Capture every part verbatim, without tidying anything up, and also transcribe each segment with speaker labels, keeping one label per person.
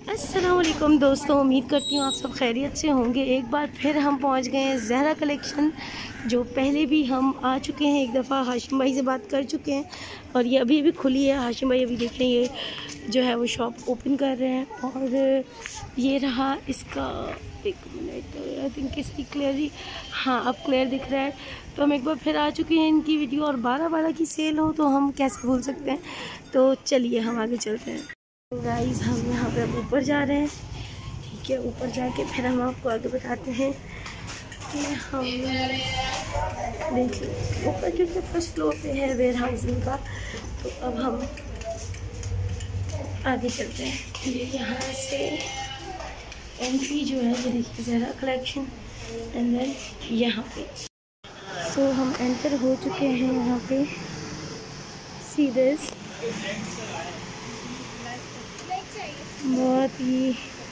Speaker 1: अस्सलाम वालेकुम दोस्तों, उम्मीद करती हूँ आप सब खैरियत से होंगे। एक बार फिर हम पहुँच गए हैं ज़हरा कलेक्शन, जो पहले भी हम आ चुके हैं। एक दफ़ा हाशिम भाई से बात कर चुके हैं और ये अभी भी खुली है। हाशिम भाई अभी देख रहे हैं, ये जो है वो शॉप ओपन कर रहे हैं। और ये रहा इसका, एक मिनट, आई थिंक इसकी क्लियरली, हाँ अब क्लियर दिख रहा है। तो हम एक बार फिर आ चुके हैं इनकी वीडियो, और बारह बारह की सेल हो तो हम कैसे भूल सकते हैं। तो चलिए हम आगे चलते हैं। गाइस हम यहाँ पे अब ऊपर जा रहे हैं, ठीक है। ऊपर जाके फिर हम आपको आगे बताते हैं कि हम देखिए ऊपर क्योंकि फर्स्ट फ्लोर पे है वेयर हाउसिंग का। तो अब हम आगे चलते हैं। ये यहाँ से एंट्री जो है, ये देखिए ज़हरा कलेक्शन, एंड देन यहाँ पे तो हम एंटर हो चुके हैं यहाँ पे। सी दिस, बहुत ही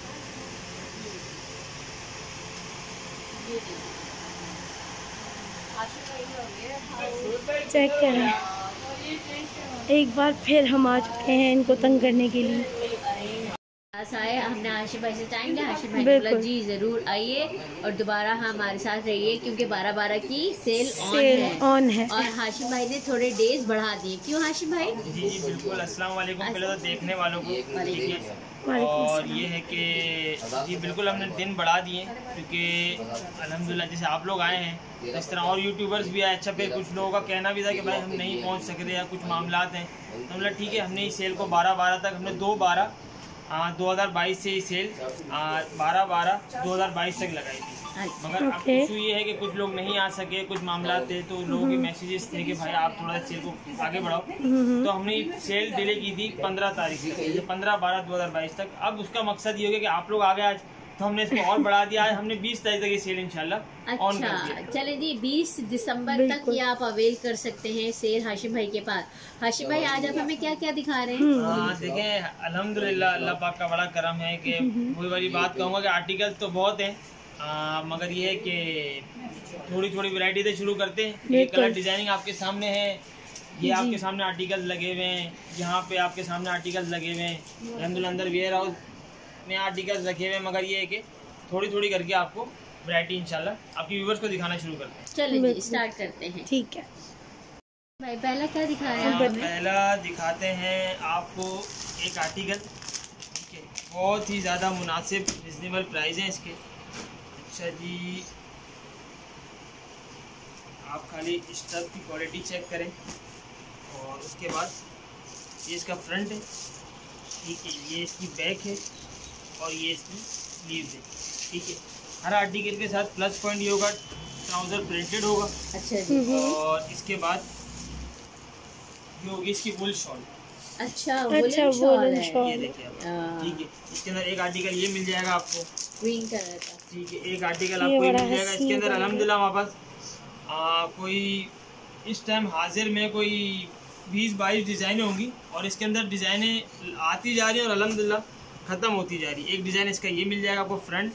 Speaker 1: चेक करें, एक बार फिर हम आ चुके हैं इनको तंग करने के लिए।
Speaker 2: आए हमने हाशिम भाई से चाहेंगे, हाशिम भाई ने बोला जी ज़रूर आइए और दोबारा हमारे साथ रहिए, क्योंकि बारह बारह की सेल ऑन है,
Speaker 1: ऑन है।
Speaker 2: और हाशिम भाई ने थोड़े डेज बढ़ा दिए। क्यों हाशिम भाई?
Speaker 3: जी जी बिल्कुल। अस्सलाम वालेकुम पहले तो देखने वालों को, ठीक है। और ये है कि जी बिल्कुल हमने दिन बढ़ा दिए, क्योंकि अल्हम्दुलिल्लाह जैसे आप लोग आए हैं तो इस तरह और यूट्यूबर्स भी आए। अच्छा, फिर कुछ लोगों का कहना भी था कि भाई हम नहीं पहुंच सक रहे या कुछ मामलात हैं, तो मतलब ठीक है हमने इस सेल को बारह बारह तक, हमने दो बारह दो हज़ार बाईस से ही सेल बारह बारह दो हज़ार बाईस तक लगाई थी। मगर अब इशू ये है कि कुछ लोग नहीं आ सके, कुछ मामला थे, तो लोगों के मैसेजेस थे कि भाई आप थोड़ा सा सेल को आगे बढ़ाओ। तो हमने सेल डिले की थी पंद्रह तारीख से, पंद्रह बारह दो हज़ार बाईस तक। अब उसका मकसद ये हो गया कि आप लोग आ गए आज, तो हमने इसको और बढ़ा दिया। आज हमने बीस तारीख तक ये सेल इंशाल्लाह ऑन कर दिया।
Speaker 2: चले जी, बीस दिसंबर तक ये आप अवेल कर सकते हैं सेल हाशिम भाई के पास। हाशिम भाई आज आप हमें क्या क्या दिखा रहे हैं?
Speaker 3: हाँ देखें, अल्हम्दुलिल्लाह अल्लाह पाक का बड़ा करम है कि वही वाली बात कहूँगा कि आर्टिकल तो बहुत हैं, मगर ये है कि थोड़ी थोड़ी वैरायटी से शुरू करते हैं। ये कलर डिजाइनिंग आपके सामने है, ये आपके सामने आर्टिकल लगे हुए हैं, यहाँ पे आपके सामने आर्टिकल लगे हुए हैं। अल्हम्दुलिल्लाह अंदर वेयर हाउस में आर्टिकल रखे हुए हैं, मगर ये है कि थोड़ी थोड़ी करके आपको वैरायटी इंशाल्लाह आपके व्यूवर्स को दिखाना शुरू करते हैं।
Speaker 2: चलिए स्टार्ट करते हैं,
Speaker 1: ठीक है
Speaker 2: भाई। पहला क्या दिखा रहे हैं?
Speaker 3: पहला दिखाते हैं आपको एक आर्टिकल, ठीक है, बहुत ही ज़्यादा मुनासिब रिजनेबल प्राइस हैं इसके। अच्छा जी, आप खाली स्टफ की क्वालिटी चेक करें, और उसके बाद ये इसका फ्रंट है, ठीक है, ये इसकी बैक है, और ये इसकी स्लीव है, ठीक है। हर आर्टिकल के साथ प्लस पॉइंट ये होगा, ट्राउज़र प्रिंटेड होगा।
Speaker 2: अच्छा जी।
Speaker 3: और इसके बाद ये होगी इसकी वुल शॉल।
Speaker 2: अच्छा,
Speaker 1: अच्छा
Speaker 2: वुलन शॉल
Speaker 3: ये देखिए आप, ठीक है। इसके अंदर एक आर्टिकल ये मिल जाएगा आपको
Speaker 2: ग्रीन कलर का,
Speaker 3: ठीक है। एक आर्टिकल आपको ये मिल जाएगा इसके अंदर। अल्हम्दुलिल्लाह हमारे पास आ, कोई इस टाइम हाजिर में कोई बीस बाईस डिज़ाइनें होंगी, और इसके अंदर डिज़ाइनें आती जा रही हैं और अल्हम्दुलिल्लाह ख़त्म होती जा रही है। एक डिज़ाइन इसका ये मिल जाएगा आपको, फ्रंट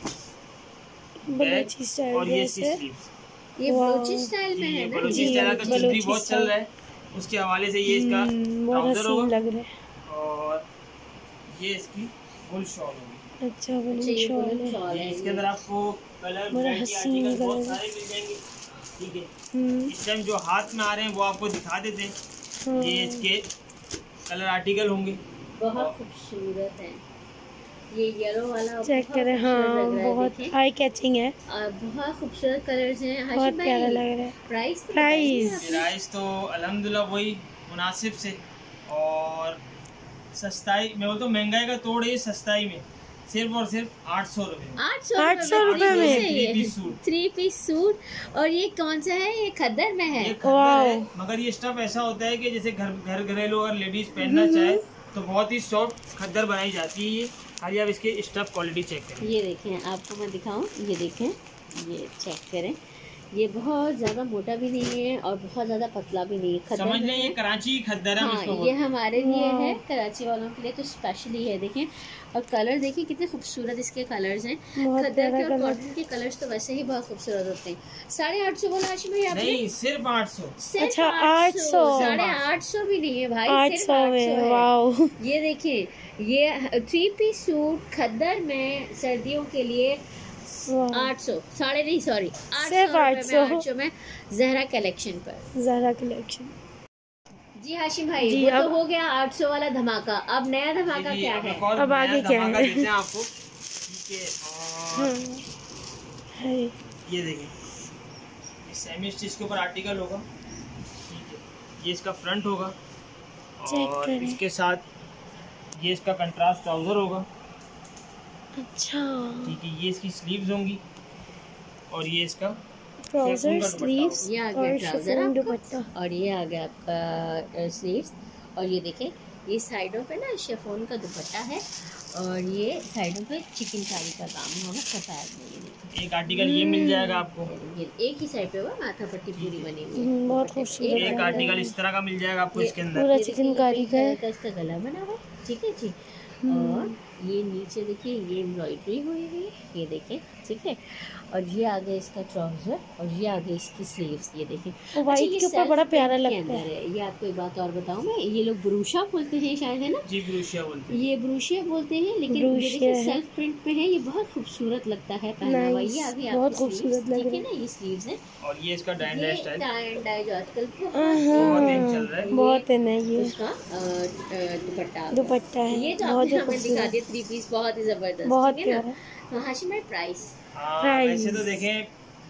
Speaker 3: बैक, और ये इसकी स्लीव्स।
Speaker 2: ये बलोची स्टाइल में है ना?
Speaker 3: बलोची स्टाइल का चुंदरी बहुत चल रहा है, उसके हवाले से ये इसका ट्राउज़र होगा, और ये इसकी फुल शॉल होगी।
Speaker 1: अच्छा, वुलन शॉल है।
Speaker 3: इसके अंदर आपको कलर वैरायटी आर्टिकल बहुत सारे मिल जाएंगे, ठीक है। इस टाइम जो हाथ में आ रहे हैं वो आपको दिखा देते हैं। ये इसके कलर आर्टिकल होंगे,
Speaker 2: बहुत खूबसूरत है। ये येलो वाला
Speaker 1: चेक करें, हाँ बहुत आई कैचिंग है,
Speaker 2: और बहुत खूबसूरत कलर्स हैं।
Speaker 1: बहुत प्यारा लग रहा है।
Speaker 2: प्राइस
Speaker 1: प्राइस
Speaker 3: प्राइस तो अल्हम्दुलिल्लाह वही मुनासिब से, और सस्ताई मैं बोलता हूँ, महंगाई का तोड़ है सस्ताई में, सिर्फ और सिर्फ आठ सौ रुपए
Speaker 2: आठ सौ
Speaker 1: आठ सौ रुपए में
Speaker 3: three piece suit.
Speaker 2: Three piece suit. और ये कौन सा है? ये खद्दर में है।
Speaker 3: ये खद्दर है, मगर ये स्टफ ऐसा होता है कि जैसे घर घर घरेलू अगर लेडीज पहनना चाहे तो बहुत ही सॉफ्ट खद्दर बनाई जाती है। ये खाली आप इसके स्टफ क्वालिटी चेक करें।
Speaker 2: ये देखें, आपको मैं दिखाऊं, ये देखें, ये चेक करें, ये बहुत ज्यादा मोटा भी नहीं है और बहुत ज्यादा पतला भी नहीं है।
Speaker 3: समझ लें ये कराची खद्दर है।
Speaker 2: हाँ, ये हमारे लिए है, कराची वालों के लिए तो स्पेशली है। देखें और कलर देखिए कितने खूबसूरत इसके कलर्स हैं। खद्दर के और कॉटन के कलर्स तो वैसे ही बहुत खूबसूरत होते हैं। साढ़े आठ सौ बोला हाशिम भाई आपने?
Speaker 3: नहीं, सिर्फ आठ सौ।
Speaker 1: अच्छा, आठ सौ,
Speaker 2: साढ़े आठ सौ भी नहीं है भाई,
Speaker 1: आठ सौ में। वाओ,
Speaker 2: ये देखिए ये थ्री पीस सूट खद्दर में सर्दियों के लिए आठ सौ, साढ़े नहीं सॉरी
Speaker 1: सिर्फ आठ सौ
Speaker 2: में ज़हरा कलेक्शन पर।
Speaker 1: ज़हरा कलेक्शन।
Speaker 2: जी हाशिम भाई,
Speaker 1: जी,
Speaker 2: वो
Speaker 1: अब
Speaker 2: तो हो गया आठ सौ वाला धमाका। अब नया धमाका क्या है?
Speaker 1: अब आगे क्या है
Speaker 3: आपको?
Speaker 1: है
Speaker 3: ये देखिए, सेमी स्टिच के ऊपर आर्टिकल होगा, ठीक है। ये इसका फ्रंट होगा और इसके साथ ये इसका कंट्रास्ट ट्राउजर होगा।
Speaker 1: अच्छा,
Speaker 2: ठीक
Speaker 3: है। ये इसकी स्लीव्स होंगी और ये इसका
Speaker 1: ट्राउजर स्लीव्स,
Speaker 2: ये आ गया ट्राउजर दुपट्टा और ये आ गया आपका स्लीव्स। और ये देखें ये साइडों पे ना शिफॉन का दुपट्टा है और ये साइडों पे चिकनकारी का काम होगा सफेद में।
Speaker 3: एक आर्टिकल ये मिल जाएगा आपको,
Speaker 2: ये एक ही साइड पे हुआ माथा पट्टी पूरी बनी हुई है,
Speaker 1: बहुत खूबसूरत।
Speaker 3: एक आर्टिकल इस तरह का मिल जाएगा आपको इसके अंदर,
Speaker 1: पूरा चिकनकारी का है,
Speaker 2: इसका गला बना हुआ, ठीक है जी। और ये नीचे देखिए ये एम्ब्रॉयडरी हुई हुई है, ये देखें, ठीक है। और ये आगे इसका ट्राउजर और ये आगे इसकी स्लीव्स, ये देखें
Speaker 1: व्हाइट के ऊपर बड़ा प्यारा लगता है।
Speaker 2: है। ये आपको एक बात और बताऊं मैं, ये लोग ब्रूशा बोलते हैं शायद, है ना
Speaker 3: जी? ब्रूशिया बोलते हैं,
Speaker 2: ये ब्रूशिया बोलते हैं, लेकिन ये देखिए सेल्फ प्रिंट पे है, ये बहुत खूबसूरत लगता है पहना हुआ। ये अभी
Speaker 1: बहुत खूबसूरत लग रहा है
Speaker 2: ना, ये स्लीव्स है
Speaker 3: और ये इसका dye and dye style,
Speaker 2: dye and dye जो आजकल
Speaker 3: बहुत इन चल रहा है,
Speaker 1: बहुत है ना। ये
Speaker 2: उसका दुपट्टा
Speaker 1: दुपट्टा है,
Speaker 2: ये जो आपने हमें दिखा दिया थ्री पीस, बहुत ही जबरदस्त,
Speaker 1: बहुत
Speaker 2: ठीक है
Speaker 1: प्यारा।
Speaker 2: ना। हाशिम भाई प्राइस?
Speaker 3: हाँ, वैसे तो देखें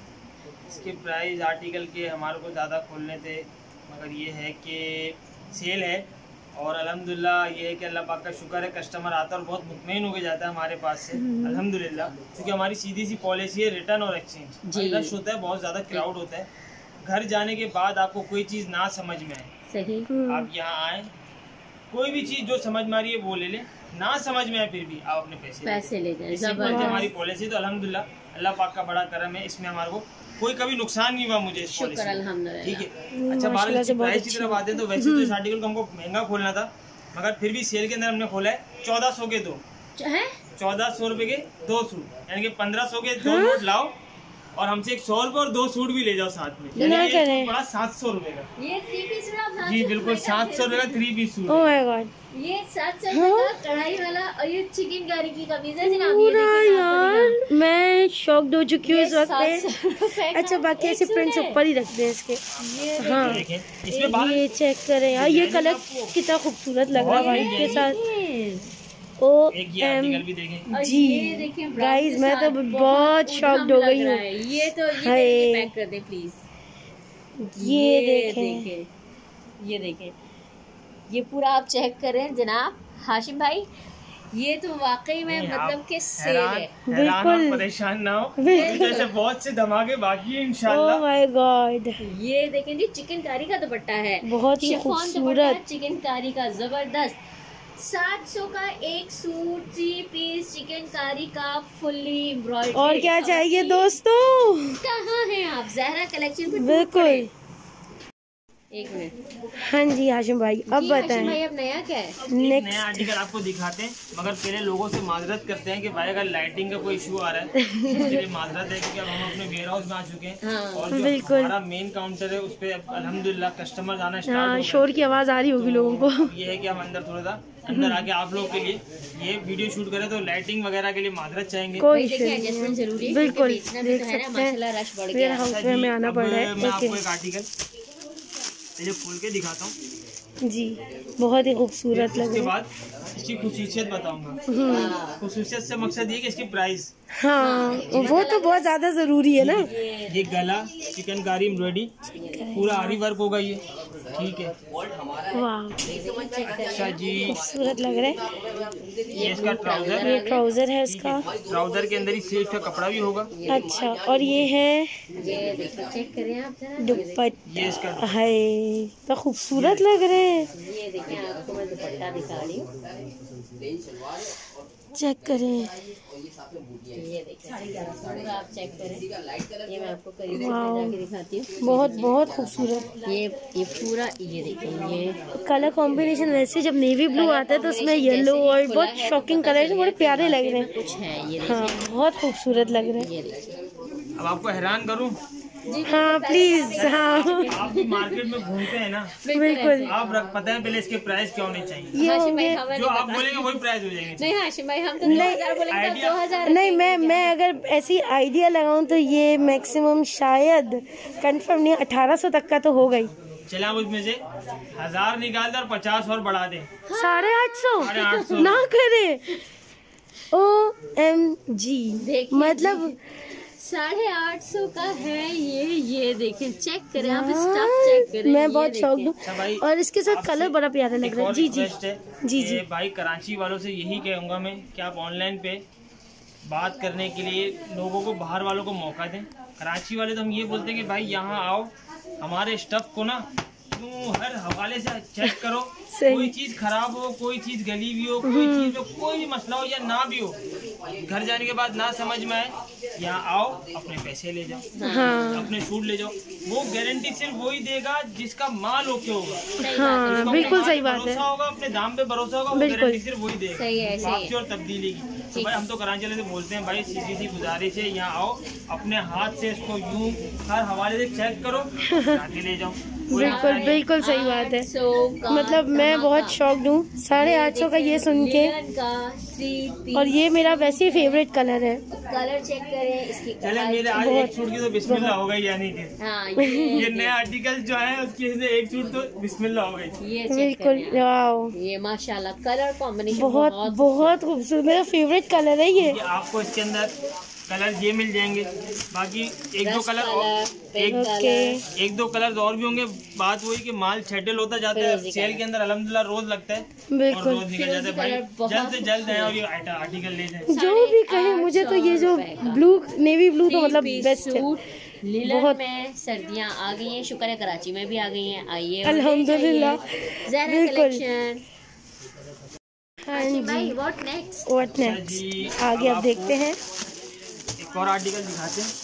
Speaker 3: इसके प्राइस आर्टिकल के हमारे को ज़्यादा खोलने थे, मगर ये है कि सेल है और अल्हम्दुलिल्लाह ये है कि अल्लाह पाक का शुक्र है, कस्टमर आता है और बहुत मुतमईन होकर जाता है हमारे पास से अल्हम्दुलिल्लाह, क्योंकि हमारी सीधी सी पॉलिसी है रिटर्न और एक्सचेंज। रश होता है, बहुत ज़्यादा क्राउड होता है, घर जाने के बाद आपको कोई चीज़ ना समझ में आए,
Speaker 2: सही
Speaker 3: आप यहाँ आए, कोई भी चीज़ जो समझ में आ रही है वो ले लें, ना समझ में आए फिर भी आप अपने पैसे
Speaker 2: पैसे ले जाए।
Speaker 3: सिंपल हमारी पॉलिसी। तो अल्हम्दुलिल्लाह अल्लाह पाक का बड़ा करम है, इसमें हमारे को कोई कभी नुकसान नहीं हुआ मुझे इस पॉलिसी में, ठीक है। अच्छा, बारह की प्राइस की तरफ आते हैं तो वैसे तो इस आर्टिकल को हमको महंगा खोलना था, मगर फिर भी सेल के अंदर हमने खोला है चौदह सौ के दो, चौदह सौ रुपए के दो सूट, यानी कि पंद्रह सौ के दो नोट लाओ और हमसे एक सौ रुपए और दो सूट भी ले जाओ साथ में, यानी बड़ा सात सौ रुपए का।
Speaker 2: ये थ्री पीस
Speaker 3: जी बिल्कुल, सात सौ रुपए का three piece suit.
Speaker 1: Oh my god,
Speaker 2: ये सात सौ रुपए का कढ़ाई वाला और ये चिकनकारी की कमीज है जनाब।
Speaker 1: पूरा यार मैं शॉक्ड हो चुकी हूँ इस वक्त पे। अच्छा, बाकी ऐसे प्रिंट्स ऊपर ही रखते हैं इसके। हाँ, ये चेक करें यार, ये कलर कितना खूबसूरत लग रहा है व्हाइट के साथ। ओ एम जी गाइस, मैं तो बहुत शॉक्ड हो गई हूँ।
Speaker 2: ये तो ये पैक कर दे प्लीज।
Speaker 1: ये देखें,
Speaker 2: ये देखें, ये पूरा आप चेक करें जनाब हाशिम भाई, ये तो वाकई में मतलब के सेल है।
Speaker 1: बिल्कुल
Speaker 3: परेशान ना हो, जैसे बहुत से धमाके बाकी है इंशाल्लाह।
Speaker 1: ओह माय गॉड,
Speaker 2: ये देखें जी चिकनकारी का दुपट्टा है,
Speaker 1: बहुत ही खूबसूरत
Speaker 2: चिकनकारी का जबरदस्त। सात सौ का एक सूट, थ्री पीस चिकनकारी का फुल्ली एम्ब्रॉयडरी।
Speaker 1: और क्या चाहिए दोस्तों?
Speaker 2: कहाँ हैं आप? ज़हरा कलेक्शन पे
Speaker 1: बिल्कुल।
Speaker 2: एक मिनट,
Speaker 1: हाँ जी हाशिम भाई, अब बताएं
Speaker 2: भाई अब नया क्या है?
Speaker 3: नेक्स्ट नया आर्टिकल आपको दिखाते हैं, मगर पहले लोगों से माजरत करते हैं कि भाई अगर लाइटिंग का कोई इशू आ रहा है उसके लिए माजरत है, क्योंकि अब हम अपने वेयर हाउस में आ चुके हैं। हाँ, और जो हमारा मेन काउंटर है उस पे अल्हम्दुलिल्लाह कस्टमर आना स्टार्ट हो गए।
Speaker 1: शोर की आवाज़ आ रही होगी लोगों को।
Speaker 3: ये है कि हम अंदर थोड़ा सा अंदर आके आप लोगों के लिए ये वीडियो शूट करें तो लाइटिंग वगैरह के लिए माजरत चाहेंगे।
Speaker 1: कोई
Speaker 2: एडजस्टमेंट जरूरी है,
Speaker 1: बिल्कुल
Speaker 2: देख सकते हैं
Speaker 1: वेयर हाउस में हमें आना पड़ रहा है।
Speaker 3: मैं आपको एक आर्टिकल ये खोल के दिखाता हूँ
Speaker 1: जी, बहुत ही खूबसूरत लग
Speaker 3: उसके बाद इसकी खुसूसियत बताऊंगा। खुसूसियत से मकसद ये कि इसकी प्राइस,
Speaker 1: हाँ वो तो बहुत ज्यादा जरूरी है ना।
Speaker 3: ये गला चिकनकारी एम्ब्रॉयडरी पूरा आरी वर्क होगा ये, ठीक है।
Speaker 1: वाह,
Speaker 3: अच्छा जी,
Speaker 1: खूबसूरत लग रहा है।
Speaker 3: ये इसका ट्राउजर,
Speaker 1: ये ट्राउजर है इसका,
Speaker 3: ट्राउजर के अंदर ही स्लीव का कपड़ा भी होगा।
Speaker 1: अच्छा, और ये है
Speaker 2: चेक करें आप जरा
Speaker 1: दुपट्टा,
Speaker 3: ये इसका
Speaker 1: है तो खूबसूरत लग रहे हैं।
Speaker 2: ये देखिए आपको मैं दुपट्टा दिखा रही हूँ,
Speaker 1: चेक करें,
Speaker 2: ये देखिए पूरा आप चेक करें। ये मैं आपको करीब से जाके दिखाती हूँ।
Speaker 1: बहुत बहुत खूबसूरत।
Speaker 2: ये ये पूरा ये देखिए, ये
Speaker 1: कलर कॉम्बिनेशन वैसे जब नेवी ब्लू आता है तो उसमें येलो और बहुत शॉकिंग कलर है, बड़े प्यारे लग रहे हैं।
Speaker 2: कुछ है ये
Speaker 1: हाँ, बहुत खूबसूरत लग रहे हैं।
Speaker 2: ये देखिए।
Speaker 3: अब आपको हैरान करूं?
Speaker 1: हाँ प्लीज। हाँ
Speaker 3: आप भी मार्केट में घूमते हैं ना,
Speaker 1: बिल्कुल।
Speaker 3: आप रख पता है पहले इसके प्राइस क्या होने चाहिए?
Speaker 1: ये
Speaker 2: हाशिम भाई
Speaker 1: होंगे
Speaker 2: हमें
Speaker 3: जो
Speaker 2: नहीं
Speaker 3: आप
Speaker 2: पता।
Speaker 3: बोलेंगे वही प्राइस हो जाएंगे।
Speaker 2: नहीं हाशिम भाई, हम तो दो हजार बोलेंगे, आप दो हजार
Speaker 1: नहीं, मैं मैं अगर ऐसी आइडिया लगाऊं तो ये मैक्सिमम शायद कंफर्म नहीं, अठारह सौ तक का तो होगा ही।
Speaker 3: चले आप उसमें से हजार निकाल दें और पचास और बढ़ा दें।
Speaker 1: साढ़े आठ
Speaker 3: साढ़े आठ
Speaker 1: सौ
Speaker 3: सौ
Speaker 1: ना करे। ओ एम जी,
Speaker 2: देखिए,
Speaker 1: मतलब
Speaker 2: साढ़े आठ सौ का है ये। ये देखें, चेक करें आप, स्टफ चेक करें।
Speaker 1: मैं
Speaker 2: ये
Speaker 1: बहुत शौक
Speaker 2: देखें।
Speaker 1: हूँ
Speaker 3: अच्छा भाई,
Speaker 1: और इसके साथ
Speaker 3: आपसे
Speaker 1: कलर बड़ा प्यारा लग
Speaker 3: एक
Speaker 1: रहा है।
Speaker 3: और
Speaker 1: जी जी
Speaker 3: रिक्वेस्ट है
Speaker 1: जी
Speaker 3: कि
Speaker 1: जी।
Speaker 3: भाई कराची वालों से यही कहूँगा मैं कि आप ऑनलाइन पे बात करने के लिए लोगों को, बाहर वालों को मौका दें। कराची वाले तो हम ये बोलते हैं कि भाई यहाँ आओ, हमारे स्टफ को ना तुम हर हवाले से चेक करो।
Speaker 1: सही।
Speaker 3: कोई चीज खराब हो, कोई चीज गली भी हो, कोई चीज में कोई भी मसला हो या ना भी हो, घर जाने के बाद ना समझ में आए, यहाँ आओ, अपने पैसे ले जाओ,
Speaker 1: हाँ
Speaker 3: अपने सूट ले जाओ। वो गारंटी सिर्फ वही देगा जिसका माल ओके होगा।
Speaker 1: हाँ,
Speaker 3: जिसको
Speaker 1: बिल्कुल
Speaker 3: अपने
Speaker 1: सही
Speaker 3: माल पे
Speaker 1: बात है।
Speaker 3: भरोसा होगा, अपने दाम पे भरोसा होगा, वो
Speaker 1: बिल्कुल।
Speaker 3: गारंटी सिर्फ वही देगा।
Speaker 2: सही है, सही है।
Speaker 3: वापसी और तब्दीली की। तो भाई हम तो कराची वाले से बोलते हैं भाई, सीधी सी गुजारिश है, यहाँ आओ, अपने हाथ से इसको यूं हर हवाले से चेक करो, जाके ले जाओ।
Speaker 1: बिल्कुल बिल्कुल सही बात है।
Speaker 2: सौ का
Speaker 1: मतलब मैं बहुत शॉक्ड हूँ साढ़े आठ सौ का ये सुन के।
Speaker 2: का थ्री
Speaker 1: और ये मेरा वैसे ही फेवरेट कलर है।
Speaker 2: कलर चेक करें इसकी।
Speaker 3: चले मेरे आज एक सूट की तो बिस्मिल्लाह हो गई, यानी कि
Speaker 2: हाँ
Speaker 3: ये
Speaker 2: ये
Speaker 3: नया आर्टिकल जो है उसकी से एक सूट तो बिस्मिल्लाह हो गई।
Speaker 2: ये चेक
Speaker 1: बिल्कुल,
Speaker 2: करें।
Speaker 1: वाओ,
Speaker 2: ये माशाल्लाह कलर कॉम्बिनेशन
Speaker 1: बहुत बहुत खूबसूरत, मेरा फेवरेट कलर है ये।
Speaker 3: ये आपको इसके अंदर कलर ये मिल जाएंगे, बाकी एक दो कलर और एक
Speaker 1: ओके,
Speaker 3: एक दो कलर और भी होंगे। बात वही कि माल सेटल होता जाता है,
Speaker 2: फिरोजी
Speaker 3: सेल के अंदर अल्हम्दुलिल्लाह रोज लगता है और
Speaker 1: बिल्कुल।
Speaker 3: रोज निकल जाता है। भाई
Speaker 2: कलर बहुत
Speaker 3: जल्द से जल्द है और ये आर्टिकल ले जाए।
Speaker 1: जो भी कहे, मुझे तो ये जो ब्लू, नेवी ब्लू तो मतलब बेस्ट है।
Speaker 2: लीलन
Speaker 1: बहुत।
Speaker 2: में सर्दियाँ आ गई हैं, शुक्र है कराची में भी आ गई हैं। आइए
Speaker 1: अल्हम्दुलिल्लाह,
Speaker 2: ज़हरा
Speaker 1: बिल्कुल।
Speaker 2: कलेक्शन।
Speaker 1: हाँ जी,
Speaker 2: भाई व्हाट नेक्स्ट?
Speaker 1: व्हाट नेक्स्ट, आगे अब देखते हैं।
Speaker 3: एक और आर्टिकल दिखाते हैं।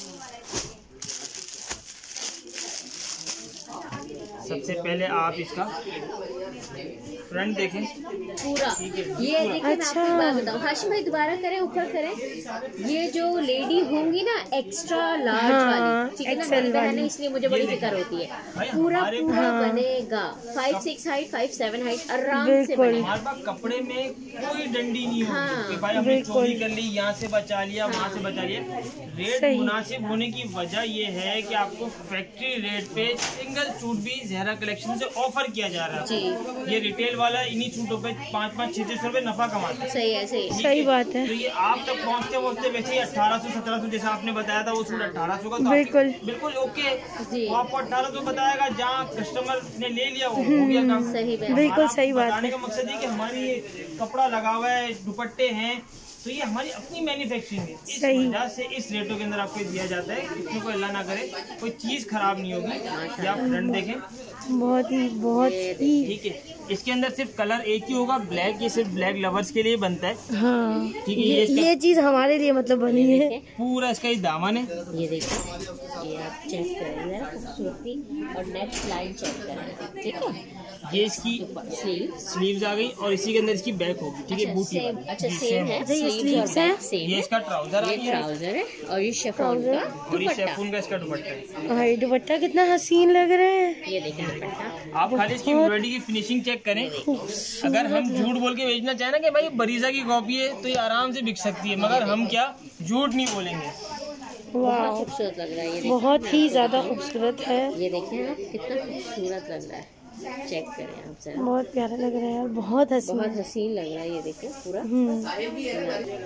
Speaker 3: सबसे पहले आप इसका फ्रंट देखें
Speaker 2: पूरा
Speaker 3: ठीक है।
Speaker 2: ये देखिए, मैं
Speaker 1: अच्छा।
Speaker 2: आपको एक बात बताऊं, हाशिम भाई दोबारा करें, ऊपर करें। ये जो लेडी होंगी ना एक्स्ट्रा लार्ज
Speaker 1: हाँ,
Speaker 2: वाली, ठीक है ना,
Speaker 1: एक्सेल
Speaker 2: मेरी बहन है,
Speaker 1: वाली।
Speaker 2: इसलिए मुझे बड़ी फिक्र होती है।
Speaker 3: भाई
Speaker 2: पूरा
Speaker 3: हमारे
Speaker 2: पूरा
Speaker 1: हाँ।
Speaker 2: बनेगा five six height, five seven height, आराम से
Speaker 1: बिल्कुल।
Speaker 2: बनेगा।
Speaker 3: हमारे पास कपड़े में कोई डंडी नहीं होगी
Speaker 2: हाँ।
Speaker 3: कि भाई हमने
Speaker 1: बिल्कुल।
Speaker 3: चोरी कर ली, यहाँ से बचा लिया, वहाँ से बचा लिया। रेट
Speaker 1: सही।
Speaker 3: मुनासिब होने की वजह ये है कि आपको फैक्ट्री रेट पे सिंगल सूट भी ज़हरा कलेक्शन से ऑफर किया जा रहा है।
Speaker 2: जी
Speaker 3: ये रिटेल वाला इन्हीं सूटों पे पाँच पाँच छह छह सौ रुपए नफा कमाता है।
Speaker 2: सही है, सही है।
Speaker 3: ठीक
Speaker 1: सही बात है।
Speaker 3: तो ये आप तक पहुँचते पहुँचते वैसे ही अठारह सौ सत्रह सौ जैसा आपने बताया था, वो सूट अठारह सौ का तो
Speaker 1: बिल्कुल।
Speaker 3: आपकी- बिल्कुल ओके।
Speaker 2: जी।
Speaker 3: वो आपको अठारह सौ बताएगा, जहाँ कस्टमर ने ले लिया वो हो गया काम।
Speaker 2: सही बात।
Speaker 1: बिल्कुल
Speaker 3: हमारा
Speaker 1: सही बात
Speaker 3: बताने
Speaker 1: है।
Speaker 3: का मकसद है कि हमारी ये कपड़ा लगा हुआ है, दुपट्टे हैं, तो ये हमारी अपनी मैन्युफैक्चरिंग है। इस
Speaker 1: सही।
Speaker 3: वजह से इस रेटों के अंदर आपको दिया जाता है। इसमें कोई अल्लाह ना करे कोई चीज़ खराब नहीं होगी। ये आप फ्रंट देखें,
Speaker 1: बहुत ही बहुत ही।
Speaker 3: ठीक है। इसके अंदर सिर्फ कलर एक ही होगा, ब्लैक। ये सिर्फ ब्लैक लवर्स के लिए बनता है,
Speaker 1: हाँ,
Speaker 3: ठीक है।
Speaker 1: ये
Speaker 3: ये इसका
Speaker 1: ये चीज हमारे लिए मतलब बनी है।
Speaker 3: पूरा इसका ही दामन है।
Speaker 2: ये देखिए, ये आप चेक करें जरा खूबसूरती, और नेक्स्ट लाइन चेक करें, ठीक है।
Speaker 3: ये इसकी
Speaker 2: स्लीव
Speaker 3: स्लीव्स आ गई और इसी के अंदर इसकी बैक होगी, ठीक है, बूटी
Speaker 2: सेम,
Speaker 3: वाली।
Speaker 2: अच्छा
Speaker 3: जी,
Speaker 2: सेम है,
Speaker 1: अच्छा, ये
Speaker 2: sleeves
Speaker 1: sleeves
Speaker 2: और
Speaker 1: है?
Speaker 2: back सेम
Speaker 3: ये
Speaker 2: है।
Speaker 3: इसका ट्राउजर आ
Speaker 2: ये
Speaker 3: गया
Speaker 2: ट्राउजर है और ये शिफॉन का
Speaker 3: और ये
Speaker 2: दुपट्टा।
Speaker 3: शेफून का इसका दुपट्टा है।
Speaker 1: हाय, दुपट्टा कितना हसीन लग रहा है।
Speaker 2: ये देखिए दुपट्टा,
Speaker 3: आप खाली इसकी एम्ब्रॉयडरी की फिनिशिंग चेक करें। अगर हम झूठ बोल के बेचना चाहें ना कि भाई बरीजा की कॉपी है, तो ये आराम से बिक सकती है, मगर हम क्या झूठ नहीं बोलेंगे।
Speaker 2: बहुत
Speaker 1: वाह,
Speaker 2: खूबसूरत लग रहा है। ये देखिए,
Speaker 1: बहुत ही ज्यादा खूबसूरत है।
Speaker 2: ये देखिए ना कितना खूबसूरत लग रहा है, चेक करें आप जरा,
Speaker 1: बहुत प्यारा लग रहा है यार, बहुत हसीन।
Speaker 2: बहुत हसीन लग रहा है। ये देखिए पूरा
Speaker 1: हम्म,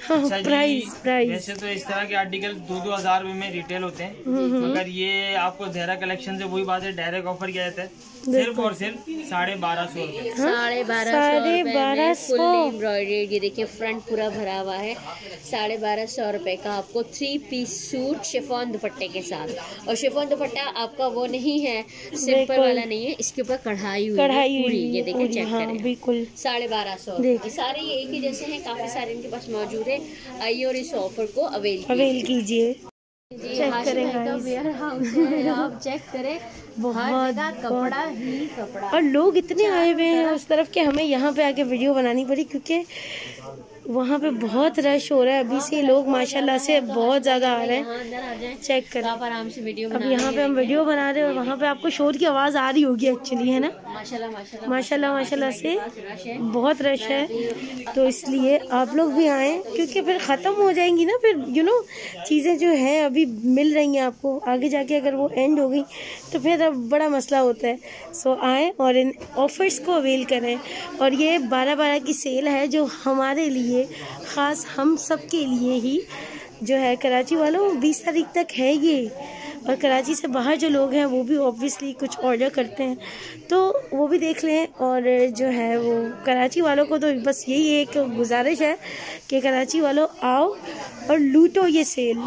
Speaker 1: हाँ,
Speaker 3: अच्छा जी,
Speaker 1: प्राइस प्राइस
Speaker 3: वैसे तो इस तरह के आर्टिकल दो दो हजार रुपए में रिटेल होते हैं, मगर ये आपको ज़हरा कलेक्शन से वही बात है, डायरेक्ट ऑफर किया जाता है सिर्फ और सिर्फ साढ़े बारह सौ रुपए।
Speaker 2: साढ़े बारह
Speaker 1: साढ़े बारह सौ
Speaker 2: एम्ब्रॉयडरी, ये देखिए फ्रंट पूरा भरा हुआ है। साढ़े बारह सौ रुपए का आपको थ्री पीस सूट शिफॉन दुपट्टे के साथ। और शिफॉन दुपट्टा आपका वो नहीं है, सिंपल वाला नहीं है, इसके ऊपर कढ़ाई हुई
Speaker 1: कढ़ाई
Speaker 2: है पूरी, ये देखिए चेक
Speaker 1: हाँ,
Speaker 2: करें।
Speaker 1: बिल्कुल
Speaker 2: साढ़े बारह सौ सारे ये एक ही जैसे हैं, काफी सारे इनके पास मौजूद है। आइए और इस ऑफर को अवेल
Speaker 1: अवेल कीजिए।
Speaker 2: चेक करें, वेयर हाउस है, आप चेक करें, बहुत कपड़ा ही कपड़ा।
Speaker 1: और लोग इतने आए हुए हैं उस तरफ के हमें यहाँ पे आके वीडियो बनानी पड़ी, क्योंकि वहाँ पे बहुत रश हो रहा है अभी से। लोग माशाल्लाह से बहुत ज्यादा आ रहे हैं, चेक करें।
Speaker 2: आप आराम से वीडियो
Speaker 1: अब यहाँ पे हम वीडियो बना रहे हैं और वहाँ पे आपको शोर की आवाज़ आ रही होगी एक्चुअली, है ना।
Speaker 2: माशाल्लाह माशाल्लाह
Speaker 1: माशाल्लाह माशाल्लाह से बहुत रश है, तो इसलिए आप लोग भी आएँ, क्योंकि फिर ख़त्म हो जाएंगी ना, फिर यू नो चीज़ें जो हैं अभी मिल रही हैं आपको, आगे जाके अगर वो एंड हो गई तो फिर अब बड़ा मसला होता है। सो आएँ और इन ऑफर्स को अवेल करें। और ये बारह बारह की सेल है जो हमारे लिए ख़ास हम सब के लिए ही जो है, कराची वालों बीस तारीख तक है ये। और कराची से बाहर जो लोग हैं वो भी ऑब्वियसली कुछ ऑर्डर करते हैं, तो वो भी देख लें। और जो है वो कराची वालों को तो बस यही एक गुजारिश है कि कराची वालों आओ और लूटो ये सेल।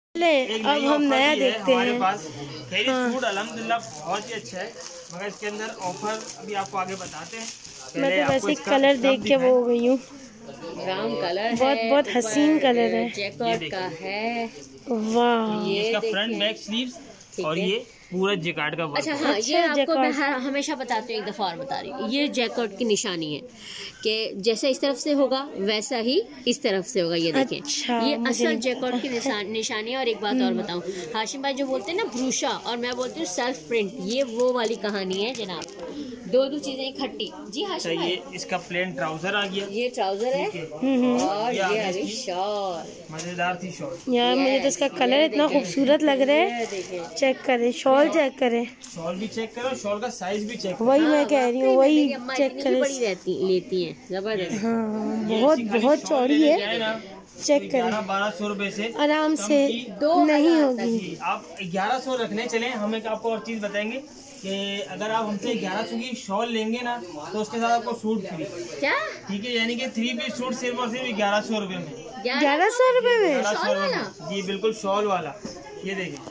Speaker 1: अब हम नया देखते हैं।
Speaker 3: हाँ। सूट अल्हम्दुलिल्लाह बहुत ही अच्छा है, मगर इसके अंदर ऑफर अभी आपको आगे बताते हैं।
Speaker 1: मैं तो वैसे कलर देख के वो हो गई हूँ,
Speaker 2: ब्राउन कलर
Speaker 1: बहुत
Speaker 2: है,
Speaker 1: बहुत हसीन कलर है,
Speaker 2: जैकेट का है।
Speaker 1: वाह,
Speaker 3: ये इसका फ्रंट बैक स्लीव्स और ये पूरा जैकेट का वर्क।
Speaker 2: अच्छा हाँ, ये आपको मैं हमेशा बताती हूँ, एक दफ़ा और बता रही हूँ, ये जैकेट की निशानी है कि जैसा इस तरफ से होगा वैसा ही इस तरफ से होगा। ये देखें,
Speaker 1: अच्छा,
Speaker 2: ये असल जैकेट की निशानी है। और एक बात और बताऊँ, हाशिम भाई जो बोलते हैं ना ब्रूशा, और मैं बोलती हूँ सेल्फ प्रिंट, ये वो वाली कहानी है जनाब, दो दो चीजें इकट्ठी। जी हाशिम भाई,
Speaker 3: ये इसका प्लेन ट्राउजर आ गया,
Speaker 2: ये ट्राउजर है और ये आ गई शॉल,
Speaker 3: मजेदार थी शॉल
Speaker 1: यार। मुझे तो इसका कलर इतना खूबसूरत लग रहा है, चेक करें शॉल, चेक करें,
Speaker 3: शॉल भी चेक करो, शॉल का साइज भी चेक करो।
Speaker 1: वही मैं कह रही हूँ, वही चेक करें,
Speaker 2: बड़ी रहती लेती हैं, जबरदस्त।
Speaker 1: हाँ, बहुत बहुत चौड़ी है, चेक करें,
Speaker 3: बारह सौ रूपए से
Speaker 1: आराम से नहीं होगी।
Speaker 3: आप ग्यारह सौ रखने चले। हम एक आपको और चीज बताएंगे कि अगर आप हमसे ग्यारह सौ की शॉल लेंगे ना, तो उसके साथ आपको सूट फ्री।
Speaker 2: क्या?
Speaker 3: ठीक है, यानी कि थ्री पीस सूट सिर्फ और सिर्फ ग्यारह सौ रूपये में।
Speaker 1: ग्यारह सौ रूपये में
Speaker 3: शॉल वाला? जी बिल्कुल, शॉल वाला। ये देखिए,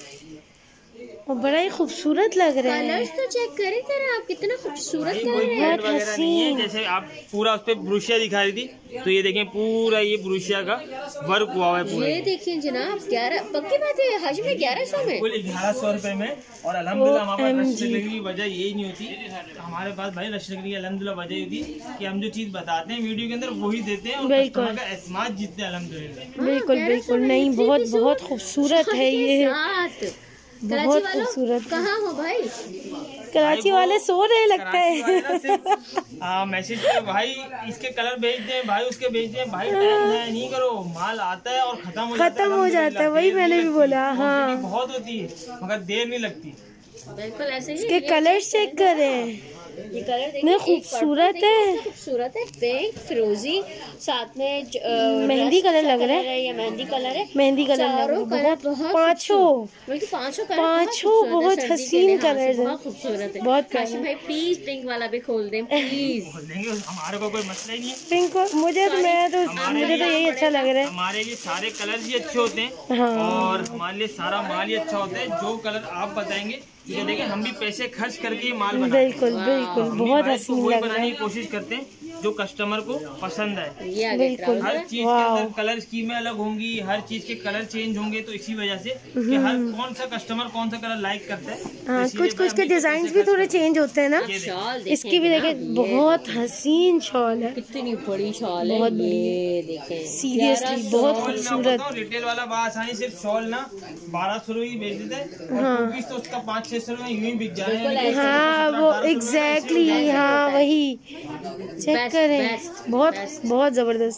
Speaker 1: और बड़ा ही खूबसूरत लग रहा है।
Speaker 2: कलर्स तो चेक करें तेरा, आप कितना खूबसूरत
Speaker 3: कलर है। वगैरह नहीं है, जैसे आप पूरा उस पे ब्रूशिया दिखा रही थी, तो ये देखें पूरा ये ब्रूशिया का वर्क हुआ है पूरा।
Speaker 2: ये देखिए जनाब, ग्यारह पक्की बात है हाशिम में, ग्यारह सौ में,
Speaker 3: कुल ग्यारह सौ रूपये में। और अल्हम्दुलिल्लाह हमारे पास रश लगने की वजह यही नहीं होती, हमारे पास भाई रश लगने की अल्हम्दुलिल्लाह वजह होती कि हम जो चीज बताते हैं वीडियो के अंदर वही देते हैं, और कस्टमर का एतमाद जीतते हैं अल्हम्दुलिल्लाह।
Speaker 1: बिल्कुल बिल्कुल, नहीं बहुत बहुत खूबसूरत है ये, बहुत खूबसूरत।
Speaker 2: कहाँ हो भाई?
Speaker 1: कराची वाले सो रहे लगता है।
Speaker 3: हाँ, मैसेज पे भाई इसके कलर भेज दें, भाई उसके भेज दें, भाई टाइम है नहीं करो, माल आता है और खत्म हो
Speaker 1: खत्म हो जाता है। वही मैंने भी बोला, हाँ
Speaker 3: बहुत होती है मगर देर नहीं लगती।
Speaker 2: बिल्कुल ऐसे ही।
Speaker 1: इसके कलर्स चेक करें,
Speaker 2: ये कलर
Speaker 1: देखिए खूबसूरत है,
Speaker 2: खूबसूरत है, पिंक फिरोजी, साथ में
Speaker 1: मेहंदी कलर लग रहा है,
Speaker 2: ये मेहंदी कलर है,
Speaker 1: मेहंदी कलर लग रहा है, बहुत पाँचों
Speaker 2: पाँचों
Speaker 1: पाँचों बहुत हसीन कलर है,
Speaker 2: खूबसूरत है।
Speaker 1: बहुत
Speaker 2: काशिम भाई प्लीज पिंक वाला भी खोल दें प्लीज।
Speaker 3: खोल देंगे, हमारे को कोई मसला ही नहीं है।
Speaker 1: पिंक मुझे तो मैं तो मुझे तो यही अच्छा लग रहा है।
Speaker 3: हमारे लिए सारे कलर ही अच्छे होते हैं,
Speaker 1: हाँ।
Speaker 3: और हमारे लिए सारा माल ही अच्छा होता है। जो कलर आप बताएंगे, ये देखिए हम भी पैसे खर्च करके माल बनाते हैं।
Speaker 1: बिल्कुल बिल्कुल, बहुत हसीन लग रहा
Speaker 3: बनाने
Speaker 1: है।
Speaker 3: की कोशिश करते हैं जो कस्टमर को पसंद है।
Speaker 1: बिल्कुल,
Speaker 3: हर चीज के अंदर कलर स्कीमें अलग होंगी, हर चीज के कलर चेंज होंगे, तो इसी वजह से कि हर कौन सा कस्टमर कौन सा कलर लाइक करता है।
Speaker 1: हाँ, कुछ कुछ के डिजाइन भी थोड़े चेंज होते हैं ना। इसकी भी देखे, बहुत हसीन शॉल है,
Speaker 2: कितनी बड़ी शॉल है,
Speaker 1: बहुत
Speaker 2: ये देखें,
Speaker 1: सीरियसली बहुत खूबसूरत।
Speaker 3: रिटेल वाला आसानी सिर्फ शॉल ना बारह सौ रुपए की बेच देता है,
Speaker 1: हाँ।
Speaker 3: और तो उसका पाँच छह सौ रुपए यूं ही बिक जा रहे हैं।
Speaker 1: हाँ वो एग्जैक्टली, हाँ वही चेक करें, बहुत बहुत जबरदस्त